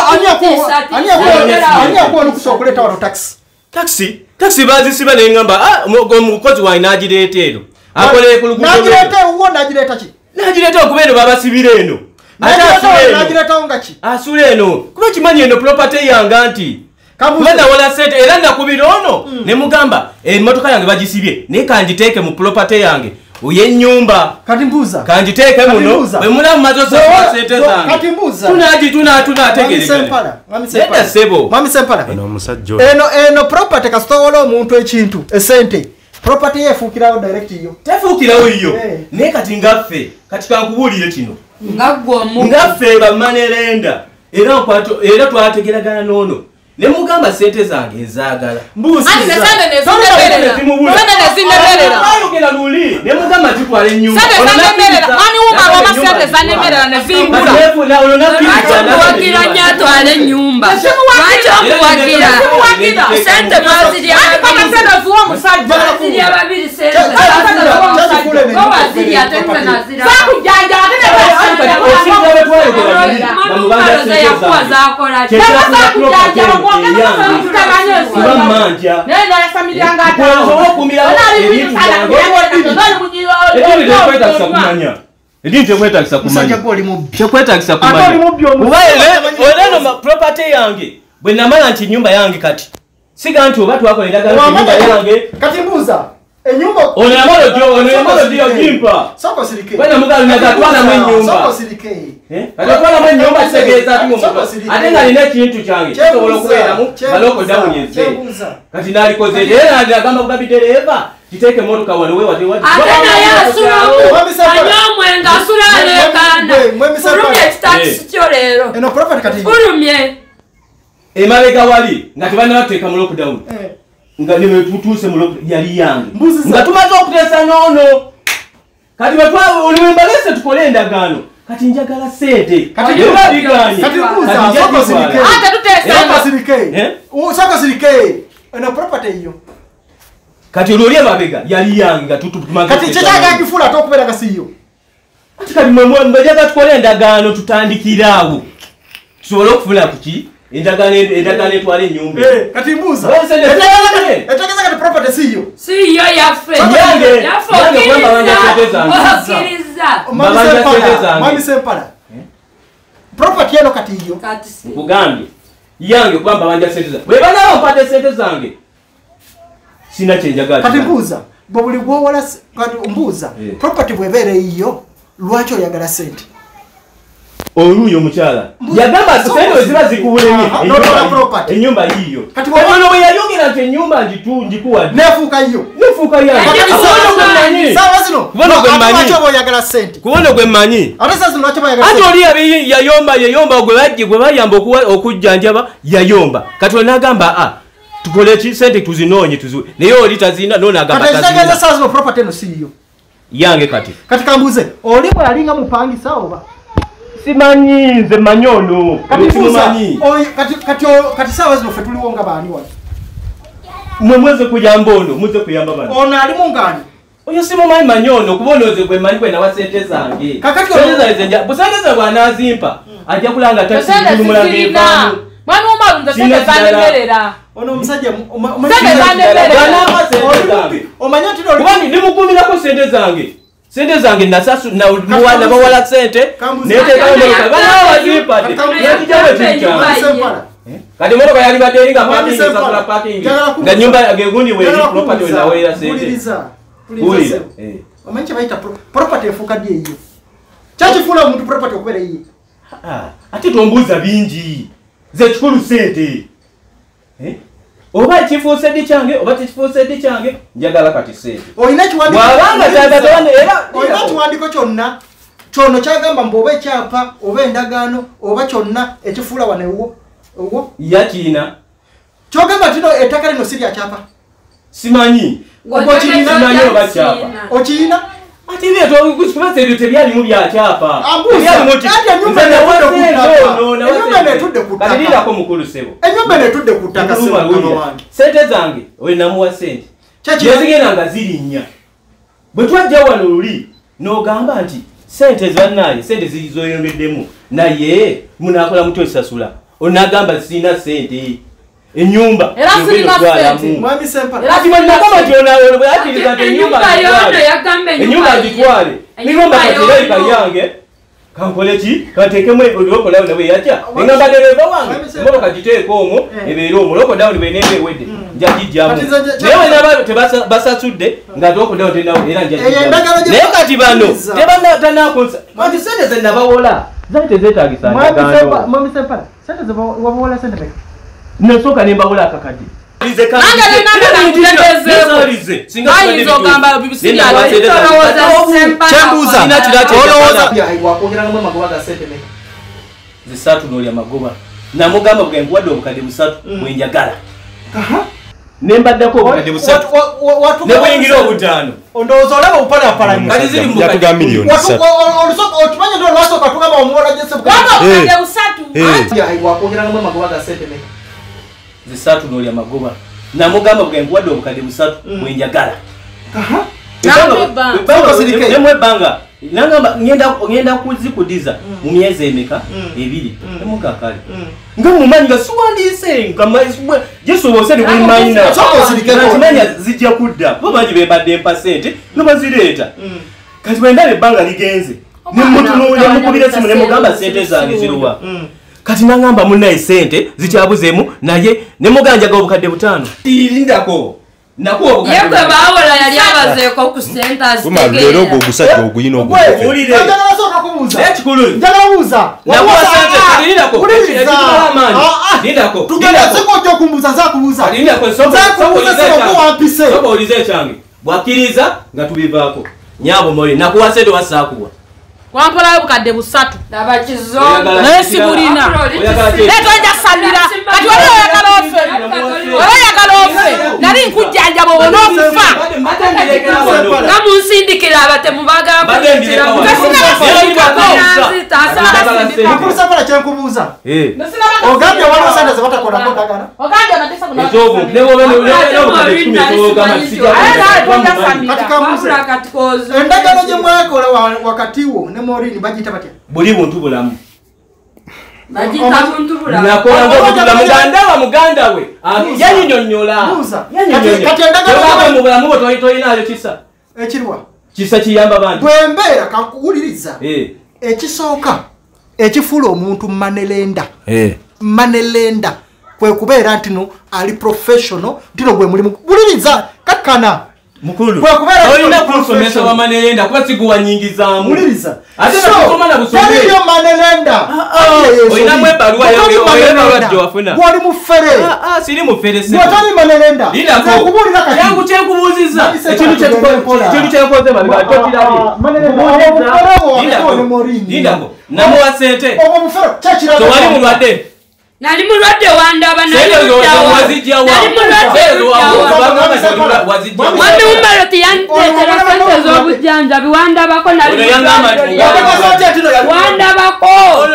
ani akuwa olukusa okuleeta wano taxi taxi taxi bazisiba nengamba ah omukozi wange nagireeta eno akolere ku luguudo nagireeta ewuwo nagireeta ki nagireeta okuba eno babasibira eno ate Nagireeta- asula eno nagireetawo nga ki asula eno kuba kimanyi eno property yange nti Kabuze. kuba nawala sente era nakubira ono ne mugamba emmotoka yange bagisibye naye kanjiteeke mu property yange oyennyumba kati mbuuza kanjiteeke muno Katibuuza. bwe mulamu maze osasula sente zange kati mbuuza tunagi tuna tunategereka Sempala, Mwami nedda Sempala. sebo Mwami Sempala. ono omusajja oyo eno eno property kasitowola omuntu ekintu esente property yefuukirawo direct yo tefuukirawo iyo Eh. naye kati ngaffe kati kankubuulire kino Ngagwo mu. ngaffe bamanerenda era nkwato era twategeragana n'ono ne mugamba sente zange ezaagala mbuusiza Ati nesande nezineberera. Sande nezineberera. ayogera luli ne mugamba zitwala ennyumba Sande zanemerera. Mani wuma ngoma sande zanemerera nezimbula. Wagira nyatwala ennyumba. Lwaki omuwagira? Sente mwazirya Ati paka babiri. sande zuwa musajja. Mwazirya babiri sente. Kyakikule ne- Wazirya ate nze nazirya. Zakujanja ate ne basajja. Omukaloza yakuwa zakola ki? manja Neno ya familia ngata. kwanza okumira ebintu byange ebintu tekwetagisa kumanya ebintu tekwetagisa musajja kumanya gwe oli mubbi tekwetagisa ate oli kumanya mubbi omusiru. kuba oleno ma property yange bwe namala nti nyumba yange kati siga nti oba twakola endagala nti nyumba yange kati mbuuza enyumba ono yamalo gyo ono yamalo gyo jimpa soko sirike bwana mugalo nagatwala mu soko ennyumba sirike agatwala mu ennyumba kitegeeza ati mu Soko sirike. ate nga nina ekintu kyange kisobola okubeeramu baloko damunyeze kyebuuza kati nalikoze era agamba kubabidereeva kiteeke emotoka wano wewatewati Ate naye asula Mwami Sempala. anywa omwenga asula aleekaana. Mwami Sempala. Fulumya ekitaasi kyo leero. eno property kati Fulumye. emabega wali nga tebanabateeka mu lockdown Eh. nga newetutuuse mu lockdown yali yange Mbuzi nga za- tumaze okuteesa n'ono kati olwembalese tukole endagaano kati njagala sente Kati Era mbuuza. biganye. Kati mbuuza, Kati soko njagizwala. sirike. Ate tutesa. soko sirike Eh? U- soko sirike eno property iyo kati olwoli emabega yali yange nga tutu- tumaze kati okuteesa kyekyaga n'ono. kifuula ate okubeera nga siyo Ati kati mbajaga tukole endagaano tutandikiraawo tusobole okufuna kuki endagaano endagaano etwala ennyumba Eh, kati mbuuza Bose ne- Etegeeza- etegeeza kati property siyo Si yo yaffe. Yange- Yaffe yange kwamba banja sente zange. okkiriza. Mwami Babanja sente Sempala, zange. Mwami Sempala. Property eno kati iyo Kati si. kugambye yange kwamba banja sente zange bwe banaba mpate sente zange sina kyenjagala kati mbuuza bwe buli gwowola s- kati mbuuza Eh. property bw'ebeera eyiyo lwaki oyagala sente oluuyi omukyala yagamba So- sente weziba zikubulemye Aha, ennyumba n'otola yi- property. ennyumba yiyo Kati kati bwe- ono bwe yayogera nti ennyumba njitu njikuwadde neefuuka yo nefuuka yange Kati kubona gwe mmanyi saawa zino Kubona gwe ate mmanyi. lwaki oba oyagala sente kubona gwe mmanyi ate saa zino lwaki oba oyagala ate sente oli yabi- yayomba yayomba gwe bajje gwe bayamba okuwa- okujjanjaba yayomba kati onagamba a tukole ki sente tuzinoonye tuziwe naye oli tazina noonagamba kati ekitegeeza tazina saa zino property eno siyo yange kati kati kambuuze oli bwe yalinga mupangisa oba simanyi nze manyi ono kati mbuuza simumanyi oyo- kati kati o- kati saawa zino ffe tuliwo nga baani wano mwe mweze kuyamba ono muze kuyamba bano ono alimu ngaani oyo simumanyi manyi ono kuba onooze gwe manyi gwe nawa sente zange Kakati Sente ono- zange zenja busente ze bw'anaazimpa ajja kulanga Sende tasimulanga zizirina. evaamu Mwana w'omalunza sende Sina kirala. zanemerera. ono omusajja mu- oma- oma- Sente Sente zanemerera. bw'anaampa sente oli zange mubbi. omanyi nti oli kuba nimukumirako sente zange sente zange nasasu Kambuzi. nabawala sente Kambuzi. neteekayo Kati emotoka banawa bazimpadde Kati nekijamu Kati ekinkyana Mwami Sempala. kati emotoka yalibadde eringa Mwami parking Sempala. esasula parking Njagala kubuuza. nga nyumba gegundi weeri Njagala property kubuuza. wenaweera sente Wuliriza. Wuliriza Wulira. ssebo. Eh. omanyi kye bayita pro- property efuuka ddi eyiyo kyakifuula omuntu property okubeera eyiye Ah, ate tombuuza bingi ze kikulu sente Eh? oba kifuuse ddi kyange oba tekifuuse ddi kyange njagala kati sente olina ekiwandiiko- Bw'abanga kyagatabane era olina ekiwandiiko kyonna kyono kyagamba mbu oba ekyapa oba endagaano oba kyonna ekifuula wano ewwo ewwo yakiina kyogamba tino ettaka lino si lya kyapa simanyi Ogwo kirina simanyi oba kyapa okiyina ati byeto kusipasa ebyo tebyali mu byakyapa Ambuza, ati enyumba netudde ku ttaka. Kati lirako mukulu sebo. Enyumba netudde ku ttaka sebo wange. Sente zange we namuwa sente. Yezigenda nga zirinnya. Bwe twajja wano luli n'ogamba nti sente zannaye sente zizoyongeddemu naye munakola mutyo sasula. Onagamba sina sente. Enyumba era sirina sente mwami sempa era ati mwana kama tiona wewe bwe ati za enyumba yono yagambe enyumba agitwale ningomba katirei kayange kankole ki katekemwe oloko lawo nawe yatya ngamba dereva wange mbolo kajiteeko omwo ebeero omwo loko dawo benebe wedde njagijjamu newe naba tebasa basasudde nga loko dawo tenawo era njagijjamu naye kati bano tebana tanakonsa kati sente ze nabawola zate zetagisa mwami sempa mwami sempa sente ze wabola sente peke nasoka nembawola akakati zisatu nolya magoba namugamba bwenkuwadde obukadde busatu bwenjagala nembaddako obukadde busatu nebuyingira obutaano ondowooza olaba obupalaapalanya kati ziri yatuga miliyoni otumanye ndo olwasooka tugamba omuwola obukadde busatu wakwogeramu amagoba ga sente meka zisatu nolya magoba namugamba bwenkuwadde obukadde busatu bwenjagala nemwe ebbanga nangamba ngenda kuzikudiza mu myezi emeka ebiri emukakale nga mumanyi nga siwandiise gisobose nebumanyinatimanya zijja kudda bamanyi bembadde mpa sente nobazireeta kati bwendaba ebbanga ligenze nemutunuulya mukubira simu nemugamba sente zange ziruwa kati nangamba munaye sente zikyabuzeemu naye nemuganjaga obukadde butaano lindako nakuwa obukadde yekwe bawola yali abazeeko ku centers leero ogwo ogusajja oguyina ogulire ekikulu nakuwa sente kati lindako ekitwala amaanyi lindako tugendazikojja okumbuza zakubuza lindako soba olize ekyange bwakkiriza nga tubivaako nyabo moli nakuwa sente wasaakuwa wampolayo obukadde busatu laba kizo naye sibulina netwanja samira kati wali oyagala ofe wali oyagala ofe nali nkujjanjaba obona okufa nga munsindikira abatemu bagambakusafala kyenkubuuza ogambye waliwo sente zebatakolako ndagala endagano gye mwakola wakati wo ne morini bagiyita batya buli buntu bulamu bagita muntu bulamu nakola ngobula muganda wa muganda we yanyinyonnyola kati endagano mu bulamu bwo toyinayo kisa ekirwa kisa kiyamba bantu bwembeera kankuwuliriza ekisooka ekifuula omuntu manelenda manelenda kwe kubeera nti no ali professional ntino gwe mulimu wuliriza kakkana mukulu olina kusomesa bamanelenda kuba siguwanyingizaamu muliriza ate nakusoma na busomesa taliyo manelenda olina mwe baluwa yawe wafuna wali mufere ah siri mufere se watali manelenda kubulira kati yangu kyekubuziza ekintu kyekukola ekintu kyekoze babika totirabi linda ko namuwa sente obo mufere kyakira to wali mulwadde nali mulwadde wandaba nali mwami umaroti yantetera sente z'obujjanjabi wandabako wandabako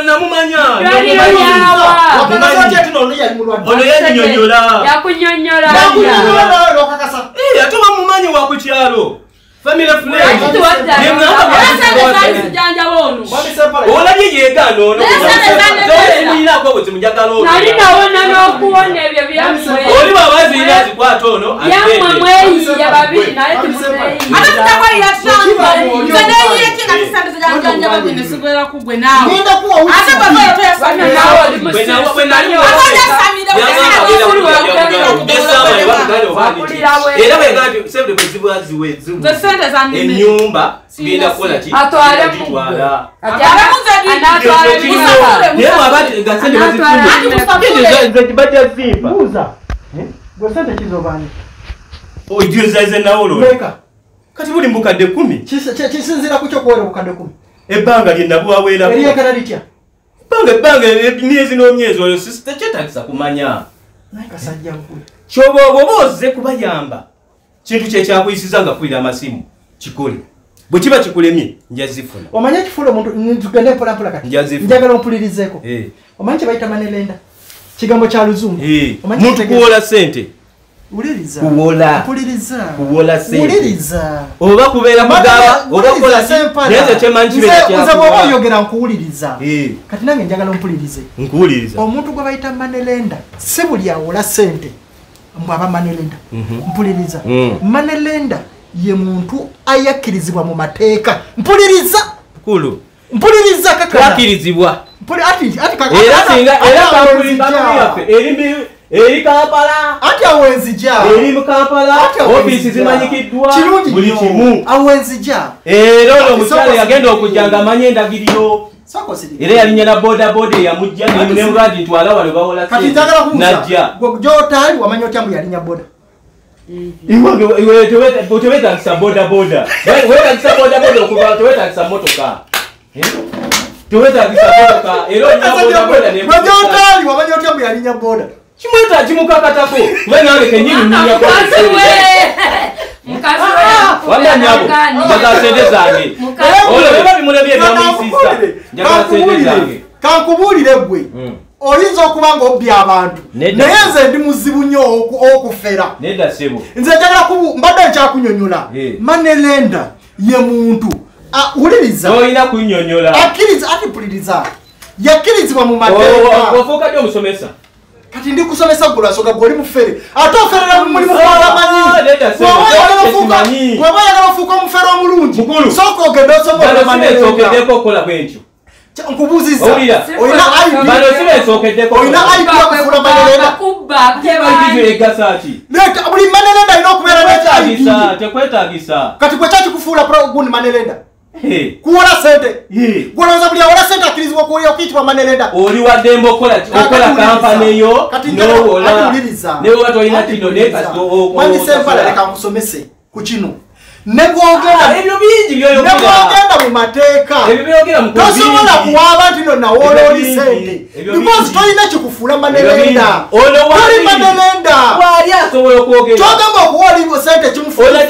yakunyonyola ate bamumanyi wakukyalo family friend olabye yegano nali nawona n'okuwona ebyo byammwe oli babazirina zikwata ono yammwe mweyiya babiri naye era enyumba sigenda kukola ki atwala kati buli mbukadde kumi kisinzira ku kyokuwera obukadde kumi ebbanga lyenabuwaweerako eryekana litya ebbanga ebbanga emyezi n'omyezi oyo tekyetagisa kumanya kasajja nkulu kyoba oba ozze kubayamba kintu kyekyakuyisiza nga kulira amasimu kikole bwe kiba kikulemye njazifuna omanya kifulo omuntu tugende mpola mpola kati njagala ompulirizeeko omanyi kye bayita manelenda kigambo kya luzungu muntu kuwola sente uliriza kuwola mpuliriza kuwola sente uliriza oba kubeera mugaba oba kola neze kyemanyi kibeera kya nze bw'oba oyogera nkuwuliriza kati nange njagala ompulirize nkuwuliriza omuntu gwe bayita manelenda si buli awola sente mbw aba manelenda mpuliriza manelenda ye muntu ayakkirizibwa mu mateeka mpuliriza kulu mpuliriza kakakkirizibwa era singa era bakulimbamuyafe erimbi eri Kampala ati awenzija eri mu Kampala ofisi zimanyikiddwa buli kimu awenzija era ono omukyala yagenda okujjanga amanye endagiriro era yalinya na boda boda yamujja nemulwadi ntwala wale bawola najja gyotali wamanya otya mbu yalinya boda iwe tewetagisa boda boda wetagisa boda boda okuva tewetagisa motoka tewetagisa motoka era olina boda boda gyotali wamanya otya mbu yalinya boda kimweta kimukakatako kuba nange kenyini nninya wanda nyabo njagala sente zange olwo beba bimulebye ebyamuisisa njagala sente zange kankubuulire gwe oyinza okuba nga obbye abantu naye nze ndi muzibu nnyo okufera nedda sebo nze njagala mbadde nkyakunyonyola manelenda ye muntu wuliriza olina kunnyonnyola akkiriza ati mpuliriza yakkirizibwa mu mateeka ofuuka ddi omusomesa kati ndi kusomesa gulasoga goli mufere ate oferera mulimu gwalamanyi weba yagala ofuuka omufere omulungi sooka ogende osomaokedeko okukola bwentyo nkubuuziza olina okufuula manelenda egasaki buli manelenda alina okubeera tekwetagisa kati gwe kyakikufuula gundi manelenda kuwola sente gwolowooza buli awola sente akkirizibwa okuyitibwa manelenda oli waddembe okola kampani eyo nowola newoba tolina kino mwami Sempala leka nkusomese ku kino nebwogenda mu mateeka tosobola kuwa abantu no nawola oli sente because tolina kikufuula manelenda oli manelenda togamba okuwa oli sente kimufuula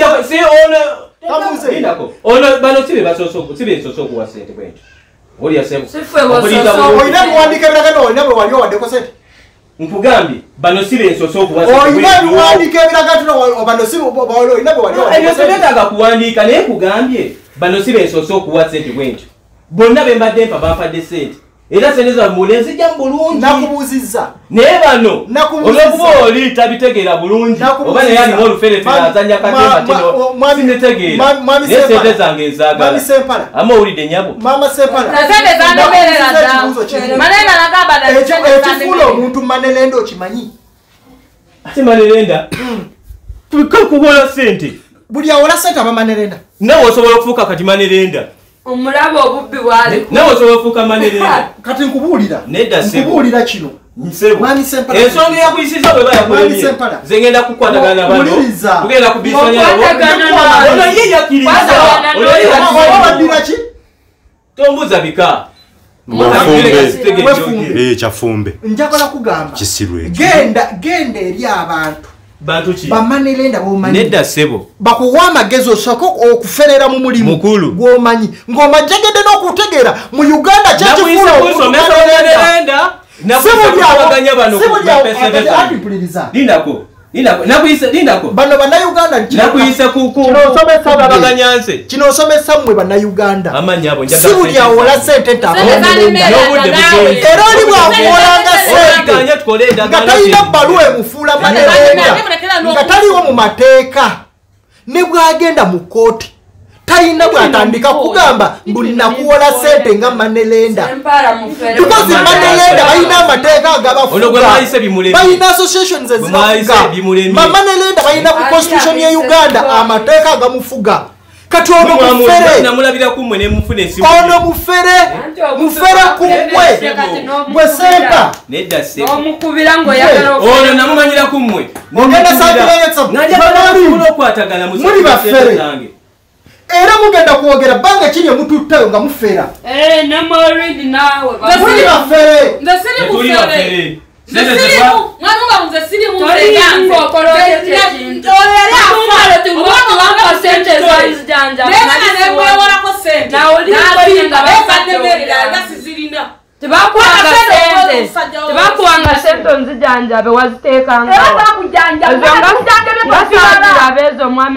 ono bano sibe basoso sibe ensoso okuwa sente bwentyo oli yasebo olina biwandiika ebiraga olina bwe wali owaddeko sente nkugambye bano sibe ensoso okuwa olina biwandiika ebiraga tuno bano sibe olina bwe wali owaddeko sente ebyo kuwandiika naye nkugambye bano sibe ensoso okuwa sente bwentyo bonna be mbadde mpa banfadde sente era sente za mulenzi jja bulungi nakubuuzizza naye bano olwokuba oli tabitegeera bulungi oba naye alimu oluferefere azanya katemba kino sinitegeera naye sente zange nzaagala ama owulidde nyabo ekifuula omuntu manelenda okimanyi ate manelenda kakubola sente buli awola sente aba manelenda nawe osobola okufuuka kati manelenda omulaba obubbi bwali nawe osobola okufuuka manelenda kati nkubuulira nedda nkubuulira kino ensonga eyakuyisiza bweba yakulemye nze ngenda kukwatagana bano tugenda kubisanyaaono ye yakkiriza tombuza bika kyafumbe njagala kugamba kisirwe genda genda eri abantu bantu ki bamanelenda bomanyi nedda sebo bakuwa amagezi osooka okuferera mu mulimu mukulu gwomanyi ng'omajjagedde n'okutegeera mu Uganda kyekifuula omanelenda nakuisakuganya bano lindako lindako bano bannayuganda nakuyise kubaganya nze kino osomesa mmwe bannayuganda amanya abo si buli awola sente ntaera oli bwakuwolanga sente nga talina bbaluwa emufuula manelenda nga taliwo mu mateeka ne bwagenda mu kooti talina bwatandika kugamba mbuli nakuwola sente nga manelenda because manelenda balina amateeka agabafugabalina associations ezibafuga manelenda balina ku constitution ye Uganda amateeka agamufuga kati ono mufere ono mufere mufere kumwe gwe Sempa omukubira ng'oyagala ono namumanyira kumwe ogenda sakireetsa muli bafere era mugenda kwogera banga kiri emututtayo nga mufeera muli bafere nzijanja nemwewola ko sente nasizirina tebakuwanga sente tebakuwanga sente onzijanjabe waziteekangaoabezo omwami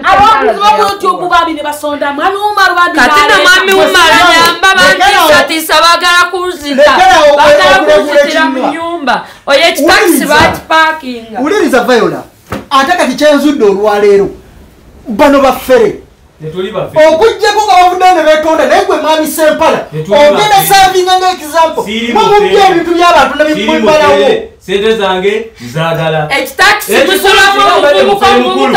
kati nomwami wumala nyamba bantisatisa bagala kuzita bagala kuzitira mu nyumba oyo ekitakisi bakipakinga. Uliriza Viola ate kati kyenzudde olwaleero bano baffere okujjako nga bavudde ne beetonda naye gwe mwami Sempala ogenda savinga ng'example mumubya ebintu by'abantu nebimubalawo sente zange zaagala ekitakisi musulamu omuvubuka omuvubuka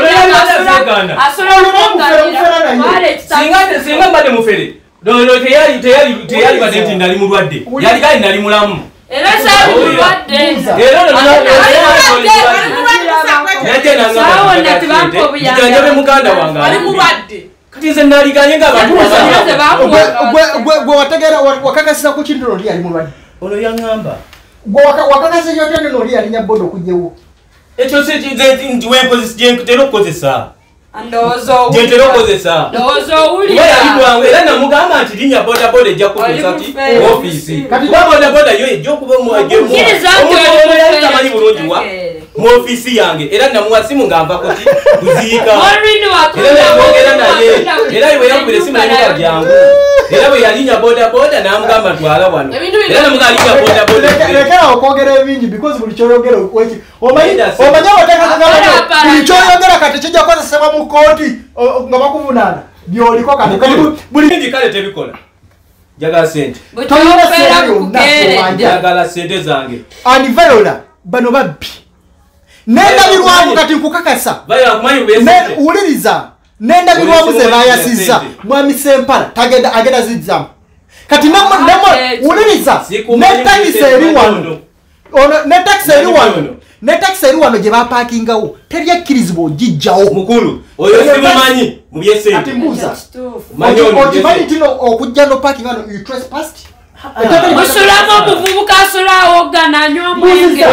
singa mbadde mufere teyali badde nti nali mulwadde yali gali nali mulamu era saabulwadde janjabe muganda wange kati nze naliganye ngaabantu gwe wategeera wakakasisa ku kintu noli yali mulwadde ono yaŋŋamba gwe wakakasisa yotende noli yalinya bodo okujjewo ekyo nti wempozi gyentera okukozesa gyentera okukozesa yalibwangu era namugamba nti linnya bodaboda ejja kutuusa ki ofiisi kuba bodaboda yo ejja okuba tamanyi bulungi wa mu ofiisi yange era namuwa simu nga nva kuti kuziika era naye era bwe yakubira esimu namuga jangu era bwe yalinnya bodaboda namugamba twala wano era namuga alinya bodaboda okwogera ebingi because buli kyoyogera omanyi otekakagamba buli kyoyogera kati kijja kukozesebwa mu kooti nga bakuvunaana byoliko kati buli kale tebikola njagala sente njagala sente zange ani Viola bano babbi nendabirwamu kati nkukakasa uliriza nendabirwamu ze bayasizza mwami Sempala tagenda agenda ziddamu kati uliriza netakisi eri wano netakisi eri wano netakisi eri wano gye bapakingawo teryakkirizibwa ogijjawo mukulu oyo simumanyi mu byesente ati mbuuza okimanyi tino okujja no parking wano you trespassed musulamu omuvubuka asulawo ogananywa omwenge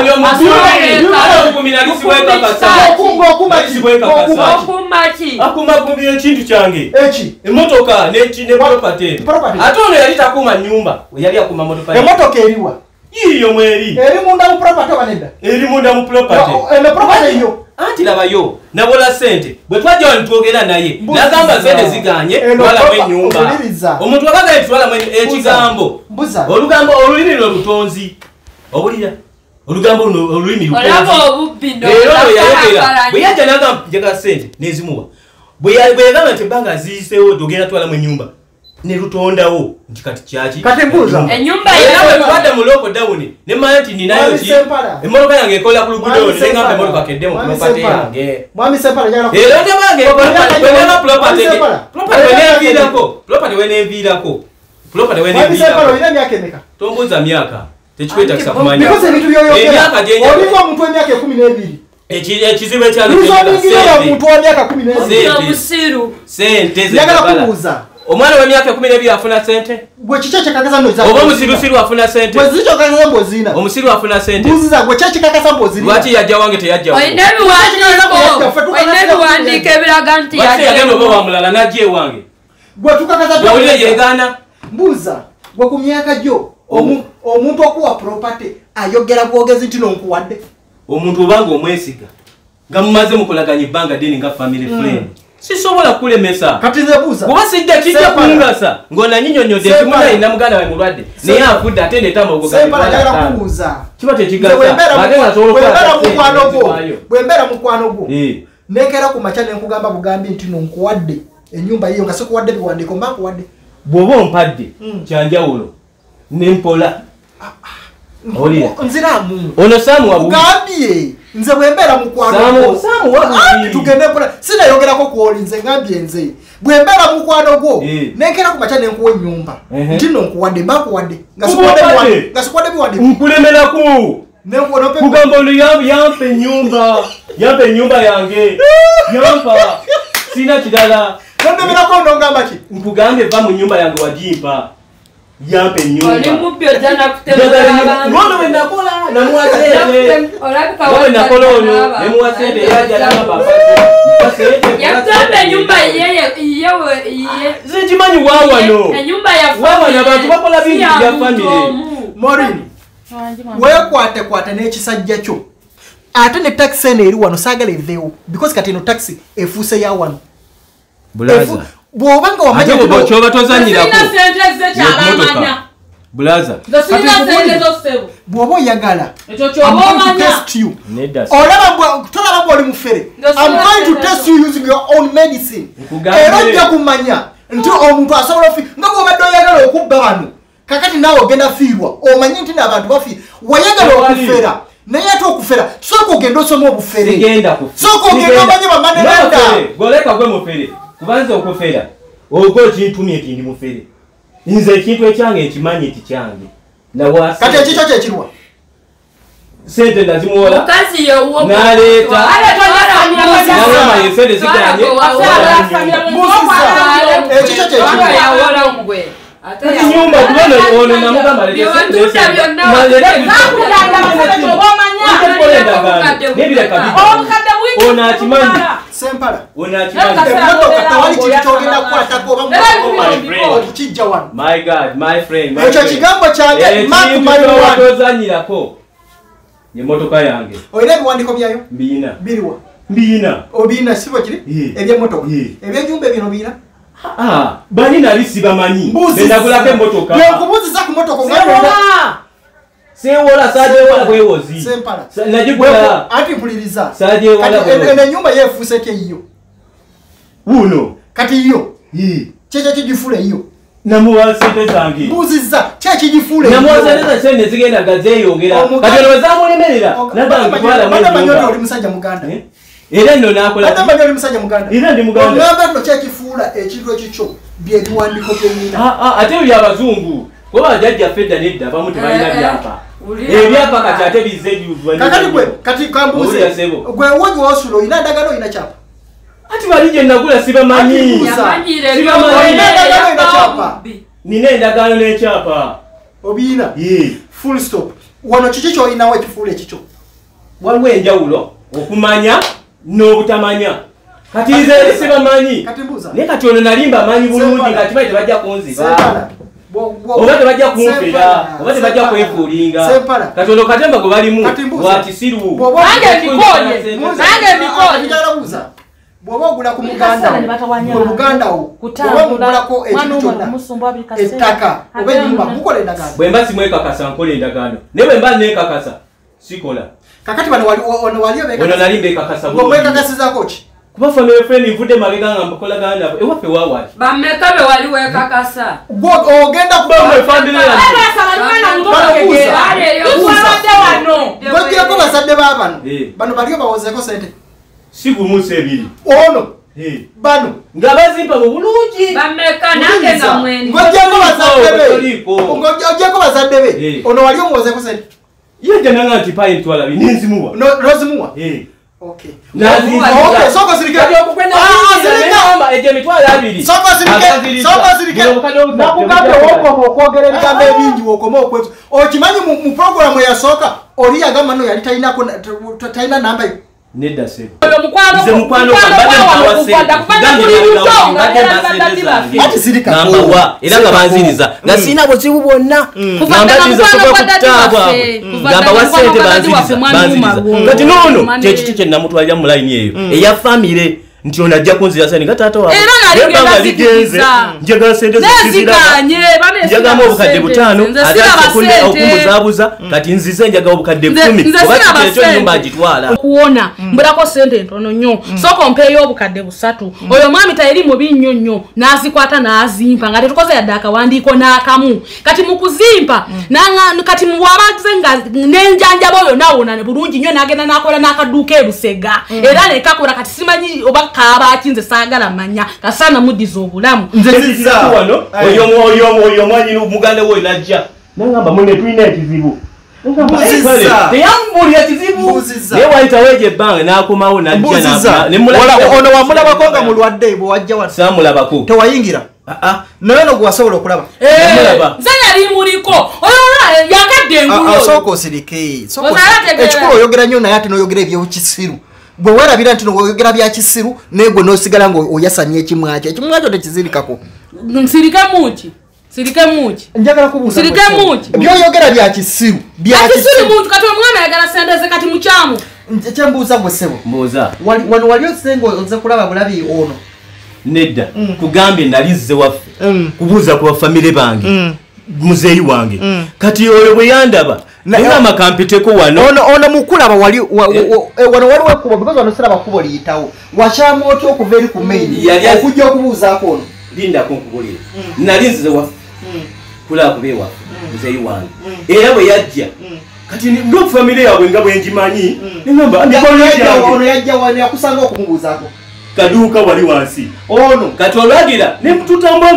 okumaki akumakumbira ekintu kyange emotoka ne property ate ono yali takuuma nyumba yali akuma motoka emotoka eriwa iyo mweri eri munda mu property wanedda eri munda mu property ene property iyo anti labayo nabola sente bwe twajja wano twogera naye nagamba sente ziganye twala mu nyumba omuntu abagaye twala mu ekigambo olugambo olulimi lolutonzi obulira olugambo olulimi lutonzi olabo obubbindo bwe yajja nagamba jaga sente nezimuwa bwe yagamba nti banga ziisewo togenda twala mu nyumba ne lutondawo nti kati kyaki kati mbuuza ennyumba yawe badde mu loko down ne manti ninayo ki emotoka yange ekola ku lugudo ne ngamba emotoka kedde mu property yange mwami Sempala jagala era ndio bange property property ne virako property wene virako property wene mwami Sempala virako ina myaka emeka tombuza myaka tekikweta kisa kumanya because ebintu byoyogera olivwa omuntu w'emyaka ekumi n'ebiri ekizibu ekyali luzoningira omuntu wa myaka kumi n'ebiri omusiru sente njagala kubuuza omwana w'emyaka ekumi n'ebiri afuna sente gwe kiki kyekakasa nno oba omusirusiru afuna sente gwe zikyo kakasa mbozina omusiru afuna sente buziza gwe kyeki kakasa mbozina lwaki yajja wange teyajja olina ebiwandiiko ebiraga nti yagenda oba wamulala najja ewange gwe tukakasa owulire yeegaana mbuuza gwe ku myaka gyo omuntu okuwa property ayogera bwogezi nti nonkuwadde omuntu obanga omwesiga nga mumaze mukolaganya ebbanga ddene nga family friend sisobola kulemesa kati nze buuza kuba sijja kijja kungasa ng'onanyinyonyodde nti muna alina muganda wawe mulwadde naye afudde ate netama ogogakubuuza kiba tekigasa bwembeera mukwano gwo nenkera ku makya nenkugamba bugambi nti nonkuwadde ennyumba yiyo nga sikuwadde biwandiiko mba nkuwadde bw'oba ompadde kyanjawulo nempola nziramu ono saamu ugambye nze bwembeera mukwano tugende mpola sinayogerako kwoli nze ngambye nze bwembeera mukwano gwo nenkera ku makya nenkuwa ennyumba nti no nkuwadde mba nkuwadde nga sikuwadde biwandiiko nkulemerako kugamba ono yampa ennyumba yampa ennyumba yange yampa sina kirala nondemerako ndongamba ki nkugambye va mu nnyumba yange wagimpa yampe nyumba oli mubyo jana kutembera ngono wendakola namuwasente ngono nakola ono nemuwasente yaja namba bafase basente yakutembe nyumba yeye yewe iye zikimanyi wawano enyumba ya wawano abantu bakola bintu bya family Morini wekwate kwate n'ekisajja kyo ate ne taxi eno eri wano saagala eveewo because kati eno taxi efuuse ya wano Bulaza bw'obanga wamanya ate kyoba tozanyirako Motoka. Bulaza bw'oba oyagala Ekyo ky'oba omanya. nedda olaba tolaba bw'oli mufere I'm going to test you using your own medicine era ojja kumanya nti omuntu asobola ofi nga bw'obadde oyagala okubba bano kakati naawe ogenda fiirwa omanyi nti n'abantu bafiirwa wayagala okufera naye ate okufera sooka ogenda osoma obufere sooka ogenda omanye bamanenanda goleka gwe mufere kubanza okufera ogo kintumye eti ndi mufere nze ekintu ekyange ekimanyi eti kyange nawasa kati ekikyo kyekirwa sente nazimuwola mukazi yewo naleeta nalema yesente ziganye ekikyo kyekirwa nyumba kubona ono namugamba ono akimanyi sempala ono akimanyi emotoka tewali kintu kyogenda kukwatako oba okukijja wano my god my friend ekyo kigambo kyange makumayiwa tozanyirako ye motoka yange olina ebiwandiiko byayo mbiina biriwa mbiina obiina sibo kiri ebyemmotoka ebyenyumba ebyo nobiina bani nali sibamanyi nendagulako emmotoka bwekubuuziza ku motoka sewola sajewola bwewozi sempala nagigula ati mpuliriza sajewola eno enyumba yeefuuse ety eyiyo wuno kati yo kyekyo kigifuula eyiyo namuwa sente zange mbuuzizza kyekigifuula namuwa sente za sente zigenda gazeyongera kati ono wezamulemerera nagangitwala oli musajja muganda era nno nakola ate manyi oli musajja muganda era ndi muganda ogamba nno kyekifuula ekintu ekikyo byebiwandiiko byenyina ate ebyo abazungu kuba jajja fedda nedda abamu tebalina byapa ebyapa kati ate bizze kakati gwe kati kambuuze gwe wogi wasula olina endagala olina kyapa ati bali gye nagula sibamanyi nina endagaano n'ekyapa obiina full stop wano kiki kyolinawo ekifuula ekikyo waliwo enjawulo okumanya n'obutamanya kati nze eri sibamanyi naye kati ono nalimba amanyi bulungi kati bali tebajja kunziba oba tebajja kumfera oba tebajja kwefuulinga kati ono katemba gwe balimu wakisiru bw'oba ogula ku mugandawo oba mugulako ekintu kyonna ettaka oba enyumba mukola endagaano bwe mba simwekakasa nkola endagaano naye bwe mba neekakasa sikola kakati bano wali ono nali mbekakasa omwekakasizaako ki kuba family friend nvudde mabega nga mbakolagana nabo ewaffe waawali bameka be wali weekakasa ogenda gojjako bazadde baabano bano baliyo bawozeeko sente si gumu si ebiri ono bano nga bazimpa mu bulungi bameka nange nga mweni ngojjako bazadde be ngojjako bazadde be ono wali omuwozeeko sente yejja nanga nti payi ntwalabi ninzimuwa nozimuwa okay okay soko sirike ejo mitwalo abiri soko sirike soko sirike nakugambe wokoma okwogera ebigambo ebingi wokoma okwetu okimanyi mu program eyasooka oli yagamba no yali talinako talina namba yo nedda sebo oyo mukwano nze mukwano ati sirika nambawa era nga banziriza nga sina buzibu bwonna nambatiza kuba kutaabwa gamba wa sente banziriza banziriza kati nono kyekiki kye namutwalira mu line eyo eya famire nti ono ajja kunzira sente nga taata wawe era ligenze njagala sente zikiziranye njagala obukadde butaano ate okumbuzaabuza kati nzize njagala obukadde kkumi oba ekyo nyumba agitwala okuwona mbulako sente ntono nnyo sooka ompeeyo obukadde busatu oyo mwami tayeri mubi nnyo nnyo n'azikwata n'azimpa nga tetukoze yadde akawandiiko n'akamu kati mu kuzimpa kati bw'abaze nga n'enjanjaba oyo nawona bulungi nnyo n'agenda n'akola n'akaduuka erusega era nekakola kati simanyi oba kaaba akinze saagala manya kasana muddiza obulamu nze wano oyo omwanyi muganda we najja nangamba mune tulina ekizibu teyambulira kizibu naye wayitawo egyo ebbanga n'akomawo najja ono wamulabako nga mulwadde bwe wajja wano saamulabako tewayingira ah naye no gwasobola okulaba nze yali muliko oyo yakadde engulo soko sirike soko Ozala ekikolo oyogera nnyo naye ate n'oyogera eby'ekisiru bwe weerabira nti oyogera bya kisiru neegwe n'osigala ng'oyasanya ekimwakyo ekimwakyo tekizirikako nsirike muki sirike muki njagala kubuuza sirike muki by'oyogera bya kisiru bya kisiru muki kati omwana ayagala sente ze kati mukyamu ekyembuuza gwe ssebo mbuuza wano wali osenga oze kulaba bulabi ono nedda kugambye nalizze waffe kubuuza ku bafamire bange muzeeyi wange kati oyo bwe yandaba nagamba kampiteko wano ono mukulaba wali wano waliwo ekkubo because wano siraba kkubo liyitawo wakyama otya okuva eri ku maini okujja okubuuzaako ono lindako nkubulire nali nzize waffe kulaba kuba ewaffe muzeeyi wange era bwe yajja kati ng'okufamire yaabwe nga bwenjimanyi nengamba ono yajja wano yakusanga okumubuuzaako kaduuka wali wansi ono kati olwagira nemututambula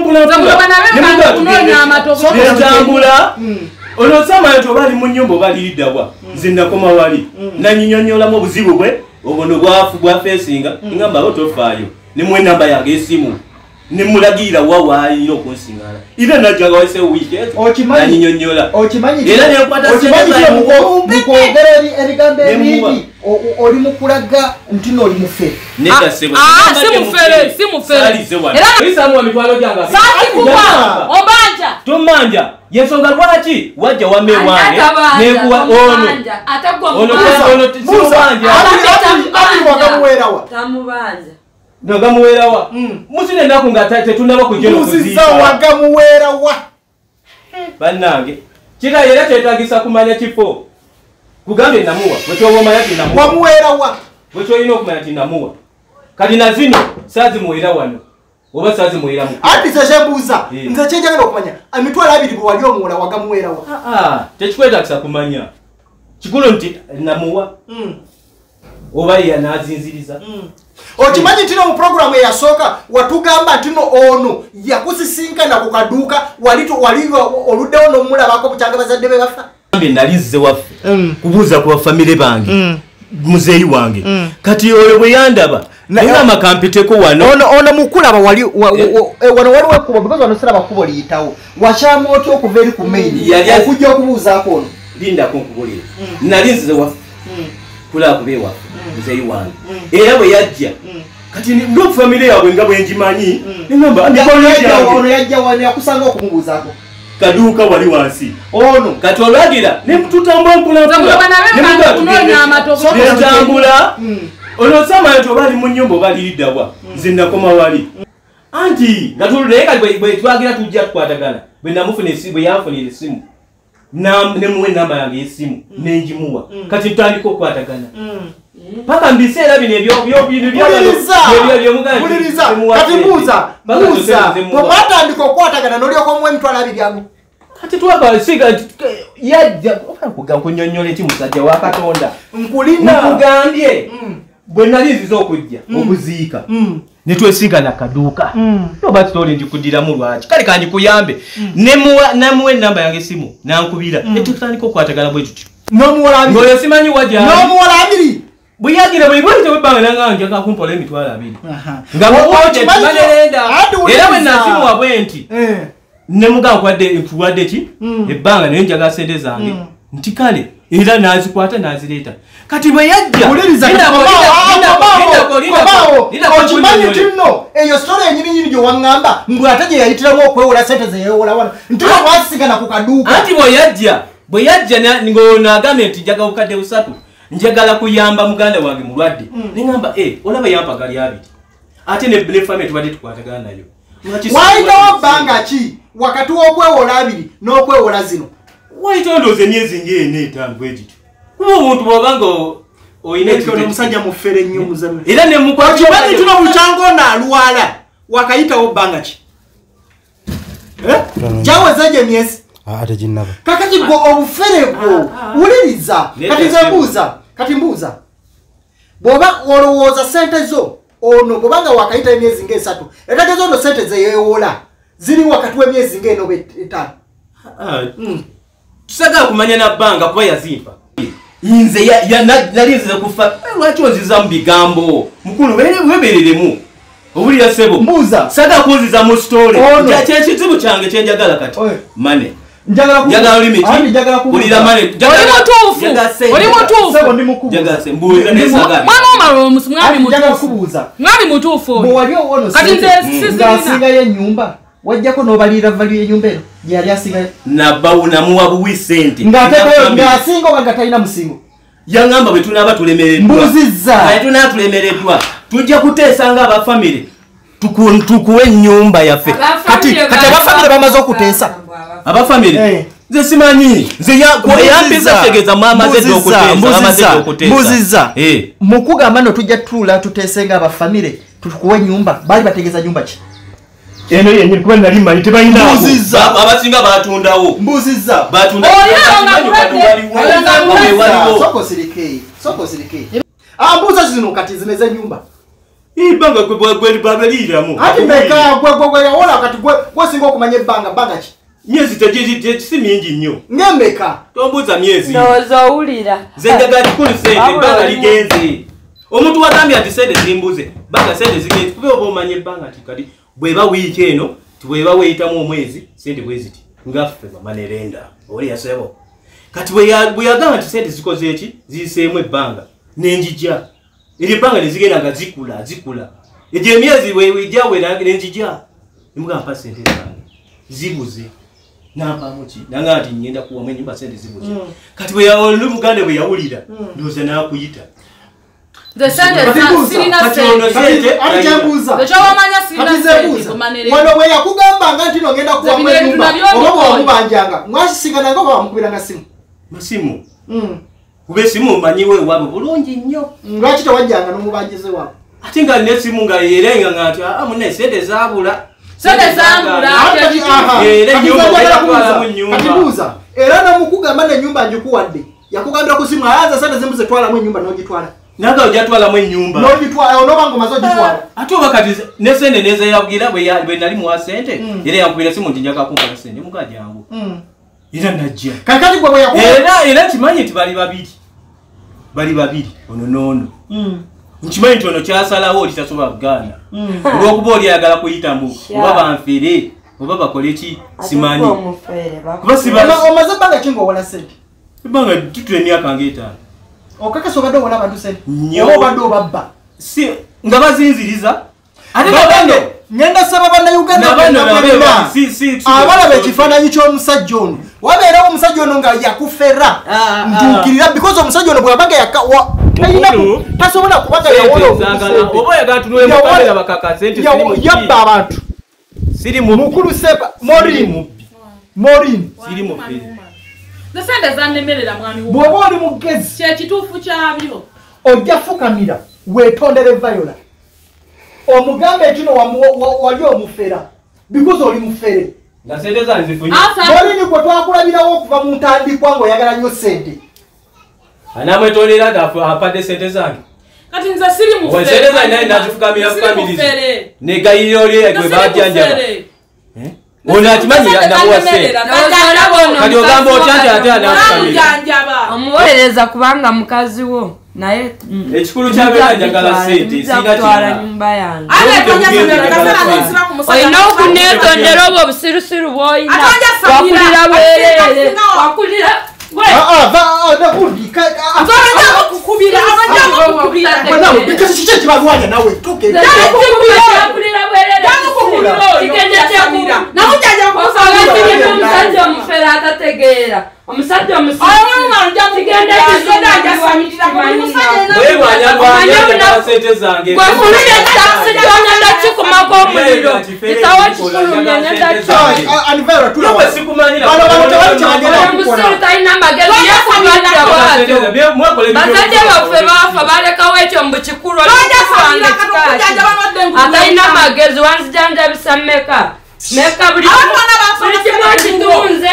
mpulanpulanetambula ono samanya nti oba ali mu nnyumba oba liriddawa nze nakoma wali nanyinyonyolamu obuzibu bwe obono bwafu bwafeesinga ngamba abo tofaayo nemwe enamba yange esimu nemulagirira wawaayina okunsiŋŋana era najjaga wase wiiki nanyinyonyola era nenkwatamukwogera ebigambo ebingi oli mukulaga nti nooli mufere obanja tomanja yensonga lwaki wajja wame wange nekuwa ono Nagamuwerawa musine ndaku nga tetunaba kujeno kuziza wagamuwerawa bannange kira era tetagisa kumanya kifo kugambe namuwa bwecho woma yati namuwa wamuwerawa bwecho ino kumanya ti namuwa kali na zino sazi muwera wano oba sazi muwera mu ati seshebuza nze chenjagala okumanya amitwala abiri bwe wali omuwala wagamuwerawa ah ah tekikwetagisa kumanya kikulu nti namuwa oba yanazinziriza okimanyi ntino mu programu eyasooka watugamba ntino ono yakusisinkana ku kaduuka wali oluddewo n'omulabako bukyanga bazadde be bafa ambe nalizze waffe kubuuza ku bafamire bange muzeeyi wange kati oyo bwe yandaba nengamba kampiteko wano ono mukulaba wali wano waliwo ekkubo because wano siraba kkubo liyitawo wakyama otya okuva eri ku maini okujja okubuuzaako ono lindako nkubulire nali nzize waffe kulaba kuba ewaffe muzeeyi wange era bwe yajja kati ng'okufamire yaabwe nga bwenjimanyi nengamba ono yajja wano yakusanga okumubuuzaako kaduuka wali wansi ono kati olwagira nemututambula mpulanpulanetambula ono samanya nti oba ali mu nnyumba oba liriddawa nze nakoma wali anti nga naye kati bwe twagira tujja tukwatagana bwe namufuna esimu bwe yanfunira esimu nemuwa enamba yange y'essimu nenjimuwa kati tutandika okukwatagana paka mbiseera bino kati buuza buuza bwemwatandika okukwatagana n'olyoka omuwa emitwalo abiri ago kati twakasiga yajja nkunyonnyola eki musajja wa katonda nkugambye bwe nali nziza okujja okuziika netwesinkana kaduuka oba tutoli ndikuddiramu lwaki kale kandikuyambe nemuwa enamba yange esimu nankubira netutandika okukwatagana bwe tutyo ng'oyo simanyi wajja n'omuwala abiri bwe yagira bwe bwete webbanga nanga njaga kumpola emitwalo abiri nga era bwe nasimuwa bwe nti nemugamba nkuwadde ki ebbanga naye njaga sente zange nti kale era nazikwata nazireeta kati bwe yajja okimanyi tino eyo sitole enyininyini gyewaŋŋamba mbwe ate gye yayitiramu okwewola sente zeyewola wano ntino mwasigana ku kaduuka anti bwe yajja bwe yajja ng'onagambye nti njaga bukadde busatu njagala kuyamba muganda wange mulwadde neŋŋamba olaba yampagali abiri ate nefame tubadde tukwatagana nayo wayitawo bbanga ki wakati w'okwewola abiri n'okwewola zino wayitawo ndooza emyezi ng'ena etaano bwe gityo kuba omuntu bw'obanga omusajja mufere nnyo muzanyo era nemukimanyi tuno bukyanga ono alwala wakayitawo bbanga ki gyaweza gye emyezi kakati gwe obufere bwo wuliriza kati nze mbuuza kati mbuuza bw'oba olowooza sente zo ono bw'obanga wakayita emyezi ng'esatu etegeeza ono sente zeyeewola ziri wakati w'emyezi ng'eno etaano tusagala kumanya na bbanga kuba yazimpa nze nali nzize kufa lwaki onziza mu bigambo mukulu webereremu Obulira sebo. Mbuza. Saga kuziza mu story. Kya kizibu kyange kyenjagala kati. Mane. Njagala ku. Njagala limit. Ani njagala ku. Bulira mane. Oli mutuufu. Oli mutuufu. Sebo ndi mukubuza. Njagala se mbuza nesaga. Mwana omalo mwami mutuufu. Njagala kubuza. Mwami mutuufu. Bo wali ono. Kati nze sizina. Ngasinga ye nyumba. Wajjako nobalira value ye nyumba eno. Yali asinga. Nabawuna muwa buwi sente. Ngateka ngasinga wanga talina musingo. Yangamba bwe tunaba tulemereddwa. Mbuzizza. Ayi tunaba tulemereddwa. Tujja kuteesa nga aba family. Tukuwe nyumba yaffe. Kati kati aba family bamaze okuteesa. Aba family. Nze simanyi. Nze yampiza tegeza mama ze dokuteesa. Mama ze dokuteesa. Mbuzizza. Eh. Mukugamba no tujja tula tuteese nga aba family. Tukuwe nyumba. Bali bategeza nyumba ki? Eno yenye kuba nali manyi tebayina. Mbuzizza. Abasinga batundawo. Mbuzizza. Batunda. Soko sirike. Soko sirike. Ah, mbuza zino kati zineze nyumba. Ibanga kwe bwe babeliramu. Ati meka kwe kwe kwe wala kati kwe kwe singo kumanye banga banga ki. Myezi tejizi si mingi nnyo. Ngembeka. Tombuza myezi. Nozo ulira. Zenjaga kikulu sente banga ligenze. Omuntu watambya ati sente zimbuze. Banga sente zigenze. Kube obo manye banga tikati. Bweba week eno, tubweba weitamu omwezi, sente bweziti. Ngaffe bamanerenda. Oli yasebo. Kati bwe ya bwe yagamba ati sente zikoze eki, zisemwe banga. Nenjija. Ili banga lizigenda nga zikula, zikula. Eje myezi we wijja we nenjija. Nimuga mpa sente zange. Zibuze. Namba muki. Nanga ati nyenda kuwa mwenye mba sente zibuze. Mm. Kati bwe ya olu mugande bwe yawulira. Mm. Ndoze na kuyita. The sente sirina sente. Ati jambuza. The chawamanya sirina sente kumanere. Wano we yakugamba nga ntino ngenda kuwa mwenye nyumba. Obo wamubanjanga. Mwashisigana ngo bamukubira nga simu. Masimu. Mm. Kube simu manyiwe wabo bulungi nnyo. Ngaki tawajjanga n'omubanjize wabo. Ate nga ne simu nga yerenga ngati ah munne sente zabula. Sente zabula. Era nyumba kwala mu nyumba. Katibuza. Era na mukugamba ne nyumba njikuwadde. Yakugambira ku simu ayaza sente zimbuze twala mu nyumba n'ogitwala. Naga ojatwala mu nyumba. N'ogitwala onoba ngo mazo gitwala. Ate obakati ne sente neze yabugira bwe bwe nali mu sente. Era yakubira simu njaka kumpa sente mukajangu. Mm. Ira najja. Kakati bwe yakuba. Era era kimanyi ti bali babiri. Bali babiri ono nono. Mm. Nkimanyi ti ono kyasalawo oli tasoba kuganda. Mm. Olwokuba oli ayagala kuyita mbu oba banfere oba bakole ki simanyi. Kuba siba omaze banga kingo wala sente. Banga tutule emyaka ng'etaano. Okakasa obadde wala bantu sente. Oba obadde obabba. Si nga bazinziriza. Ate babando ngenda saba bana Uganda bana si si abala be kifananyi ky'omusajja ono. Wabeerawo omusajja ono nga yakufera. Ntukirira because omusajja ono bw'abaga yaka tasobola kubaga yawolo. Oba yagatulwe mu kamera bakaka sente siri mu yabba abantu. Siri mu mukulu sepa Morin. Morin siri mu fili. Nasende zannemerera mwami wo. Bw'oba oli mugezi kye kituufu kyabyo. Ojja fukamira weetondere Viola. Omugambe ekino wali omufera because oli mufere. Nga sente zange zifunye. Morin gwe twakulabirawo okuva mu ntandikwa ng'oyagala nnyo sente. Anamwetolera nga apadde sente zange. Kati nze siri mufere. Sente zange naye nazifukamira fukamiriza. Negayirira oli gwe bajjanjaba. Ona atimanyi namuwa sente. Kati ogamba otya nti ate anafukamira. Omuweereza kubanga mukazi wo. Naye ekikulu kyabera njagala sente sina twala nyumba yange. Olina okuneetondera obwo obusirusiru bw'olina. Wakulira bwerere. Wakulira Ah ah va nakudi ka abanya kukubira abanya kukubira nawe because chiche kibalwanya nawe toke yakulira bwerere ikende cyakubira nawe ujyaje kumusanga omusajja omufera atategeera omusajja omusajja kigende kizodajasamitira sente zange kwakulira taxi kyonyanda kikumako omuliro itawo kikulumya nenda kyoyi anivera tulawa sikumanyira bano bano cyagera omusiri talina magezi yakubatya watu basajja baffe bafa balekawo ekyo mbu kikulu atalina magezi wanzijanjabisa mmeka meka buli kimu akitunze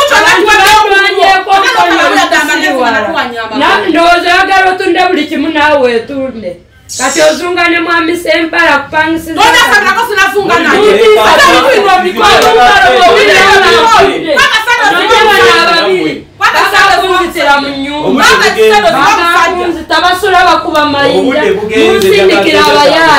ndowooza oyagala otunde buli kimu naawe etunde kati ozungane mwami sempala kupangisiza bakakunzitira mu nyumba bakakunzita basula bakuba mayinja munsindikira abayaayi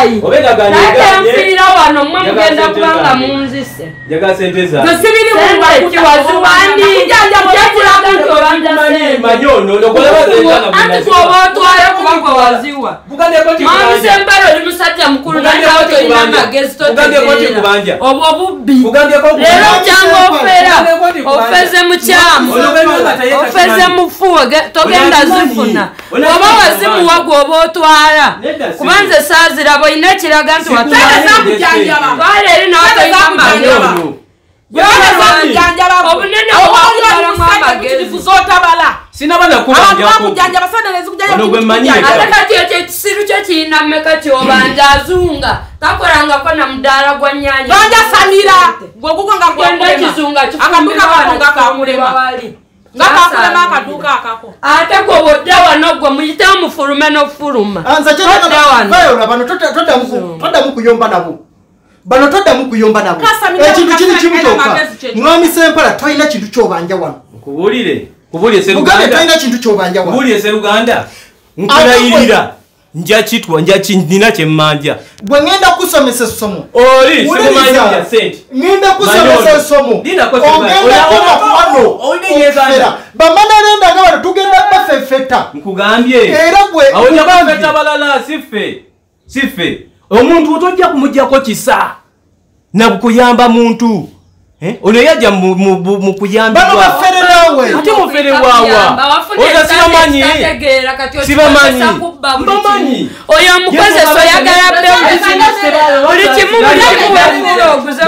Ayi. Obega gani. Nakamfira wano mwagenda kubanga munzise. Jaga senteza. Dosibiri mu kiwazi wandi. Janja mujajira muntu obanja manyono ndokola bazenda. Ati twobotwala kubanga waziwa. Bugande ko ti. Mami sembalo ndi musajja mukulu nayo to ina magezi to. Bugande ko ti kubanja. Obo bubbi. Bugande ko kubanja. Lero jango ofera. Ofeze mu kyamu. Ofeze mu fuwe togenda zifuna. Oba wazimu wago obotwala. Kubanze sazira boyina kiraga nti watwala zamujanjaba. Twale eri nato ikamba. Yona zamujanjaba. Obunene obwala mwamagezi fuzotabala. Sinabana kubanja ko. Kujanjaba sanelezi kujanja. Ono gwe manyika. Atakati yote kisiru kyo kina meka kyobanja azunga. Takoranga ko na mudara gwa nyanya. Banja samira. Gwe kukonga kwa kwenda kizunga akaduka kakonga kamulema wali. Ngakafulema akaduka akako. Ate ko bodawa nogwa muyita mufulume no fuluma. Anza cyane bayo bano tota tota muku tota muku yomba nabo. Bano tota muku yomba nabo. Ekintu kiri kimutoka. Mwami Sempala toyina kintu kyobanja wano. Kubulire. Kubulire seruganda. Uganda toyina kintu kyobanja wano. Kubulire seruganda. Nkulayirira. Nja kitwa nja kindina kyemmanja. Bwe ngenda kusomesa somo. Oli semanya sente. Ngenda kusomesa somo. Dina ko ogenda kuno. Oli yezanda. Bamana nenda ngaba tugenda bafefeta. Nkugambye. Era gwe awunya bafeta balala sife. Sife. Omuntu otojja kumujjako kisa. Na kuyamba muntu. Eh? Ono yaja mu kuyamba. Bano bafere nawe. Ate mufere wawa. Oza sibamanyi. Sibamanyi. Sibamanyi. Oyo mukoze so yagala be. Buli kimu buli kimu wafuro okuze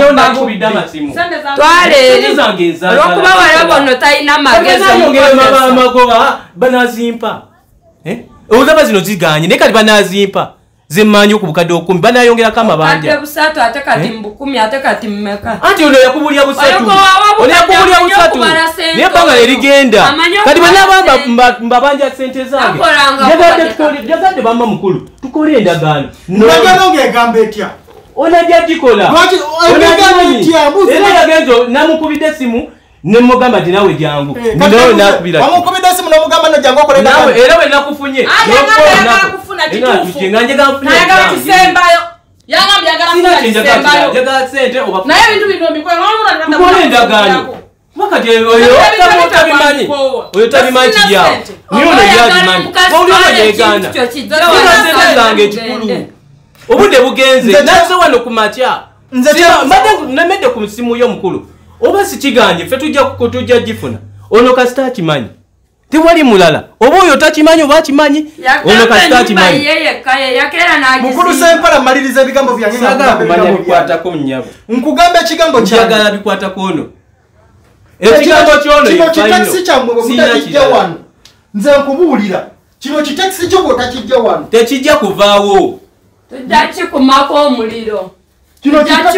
ku. Twale. Lokuba wala bono tayina magezi. Mama magoba banazimpa. Eh? Oza zino ziganye ne kali banazimpa. Zemanyo kubukade okumi banayongera kama banja. Ate busatu ate kati mbukumi ate kati mmeka. Anti ono yakubulya busatu. Ono yakubulya busatu. Niye banga erigenda. Kati banabamba mbabanja sente zange. Jagade tukole jagade bamba mukulu. Tukole endagano. Ndagano ngegamba etya. Ona jadikola. Lwaki endagano etya muzi. Era yagenzo namukubide simu. Nemugamba dinawe jangu. Ndio nakubira. Amukubide simu namugamba no jangu okolenda. Nawe era we nakufunye. Ayagala kufuna kitufu. Nganje gamfunye. Ayagala kisembayo. Yanga byagala kufuna kisembayo. Jaga sente oba. Naye bintu bino mikwe ngomura nda. Tukole ndagano. Wakati oyo tabimanyi. Oyo tabimanyi ya. Niyo ne yabimanyi. Bawulira yegana. Sina sente zange kikulu. Obude bugenze. Naze wano kumatya. Nze mbadde nemedde ku msimu yo mukulu. Oba sikiganje fe tujja kutujja jifuna. Ono kasita kimanyi. Tewali mulala. Oba oyo takimanyi oba kimanyi. Ono kasita kimanyi. Yeye kaye yakera na agisi. Mukulu Sempala maliriza ebigambo byange nga kumanya bikwata ko nnyabo. Nkugambe ekigambo kyange. Njagala bikwata ko ono. Ekigambo kyono kino kitaxi kyamwe mutakijja wano. Nze nkubuulira. Kino kitaxi kyo botakijja wano. Tekijja kuvaawo. Tujachi kumako omuliro. Kino tekijja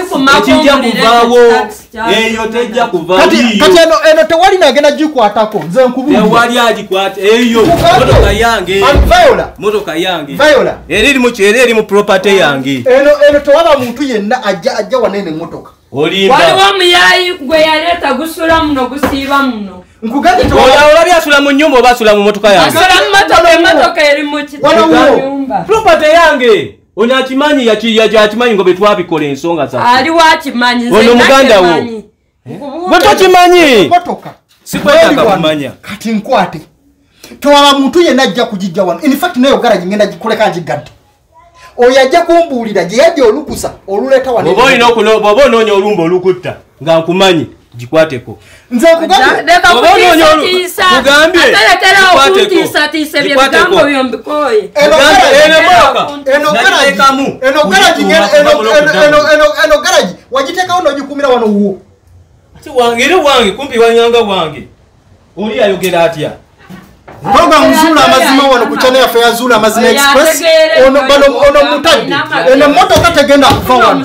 kuvaawo. Eyo tejja kuvaawo. Kati kati eno eno tewali nagenda gikwatako. Nze nkubuulira. Tewali agikwata. Eyo motoka yange. Viola. Motoka yange. Viola. Eri mu kyere eri mu property yange. Eno eno tewaba muntu yenna ajja ajja wanene motoka. Olimba. Waliwo muyayi gwe yaleta gusula muno gusiiba muno. Nkugate to ola ola byasula mu nyumba obasula mu motoka yange. Asula mu motoka motoka eri mu nyumba. Property yange. Ona kimanyi yachi yachi kimanyi ngo betwabikola ensonga za. Ali wa kimanyi ze. Ono muganda wo. Boto kimanyi. Motoka. Sikwetaka kumanya. Kati nkwate. Towala muntu yenna ajja kujijja wano. In fact nayo gara ngenda gikoleka njigadde. Oyo ajja kumbuulira gye yajja olukusa oluleta wano. Bobo ino kuno bobo onoonya olumba olukutta nga nkumanyi gikwateko. Nze nkugambye. Bobo onoonya kugambye. Atalekera okutiisa tiisa byebigambo byombikoye. Eno motoka. Eno garaji. Eno garaji eno eno eno eno garaji. Wagitekawo n'ogikumira wano wo. Ati wangere wange kumpi wanyanga wange. Oli ayogera atya. Program Zula amazima wano ku channel yafe ya Zula Amazima Express. Ono bano ono mutadde. Eno motoka tegenda kufa wano.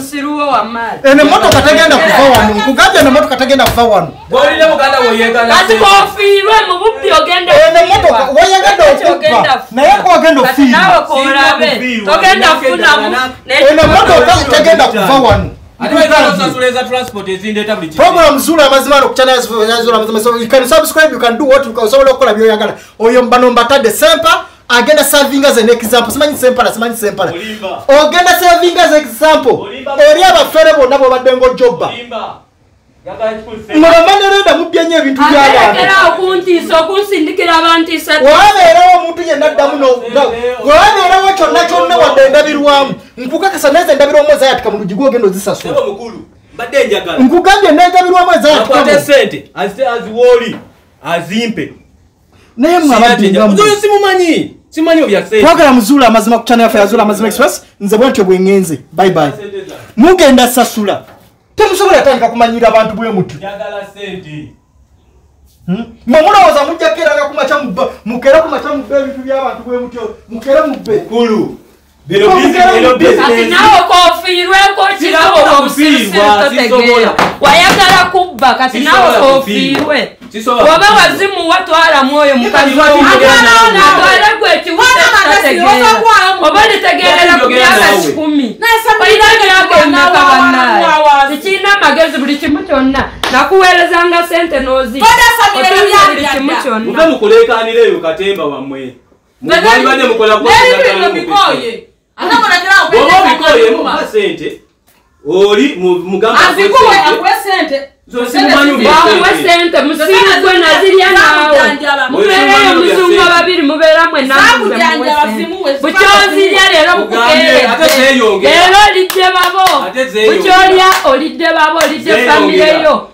Eno motoka tegenda kufa wano. Nkugambye eno motoka tegenda kufa wano. Golile muganda wo yegana. Ati kofiirwe mu bubbi ogenda. Eno motoka wayagenda okufa. Naye ko ogenda ofiirwa. Nawe koolabe. Togenda kufunamu. Eno motoka tegenda kufa wano. Program Zula Amazima ku channel ya Zula Amazima. So you can subscribe, you can do what you can. So lokola byoyagala. Oyo mbano mbatadde Sempa agenda serving as an example simanyi sempala simanyi sempala ogenda serving as example eri abafere bonna bo baddengo jobba mulamanirenda mubyenye ebintu byabantuwabeerawo omuntu yenna addamu wabeerawo kyonna kyonna wadde endabirwamu nkukakasa neze endabirwamu ezayatika mu lugi gwogenda ozisasula nkugambye nendabirwamu ezayatikasente aziwoli azimpe naye mwabaddengamusimumanyi simanyi obyasente twagala muzuula amazima ku channel yaffe yazuula amazima express nze bwentyo bwengenze bye bye mugenda sasula temusobola yatandika kumanyira abantu bwe mutu mwe mulowooza mujja kukeranga kumaca mukere kumaca mubbe ebintu by'abantu bwe mutyo mukere mubbe kulu kati nawe kofiirweko kirabo obusirisitotegeera wayagala kubba kati nawe kofiirwe oba wazimu watwala mwoyo mukazi atwale gwe ekiwutategeera oba litegeerera ku myaka kikumi olina myaka emeka bannaye tikirina amagezi buli kimu kyonna nakuweerezanga sente n'ozita otuuza buli kimu kyonna muve mukuleekaanira eyo katemba wammwe mubadde mukola bikoye Bobo bikoye muba sente oli mugamba azikuwe akwe sente zo simanyu bya sente musigwe nazirya nawe mubereyo muzungu babiri mubera mwe namwe bukyozirya lero mukukere lero lidde babo bukyolya olidde babo olidde family yo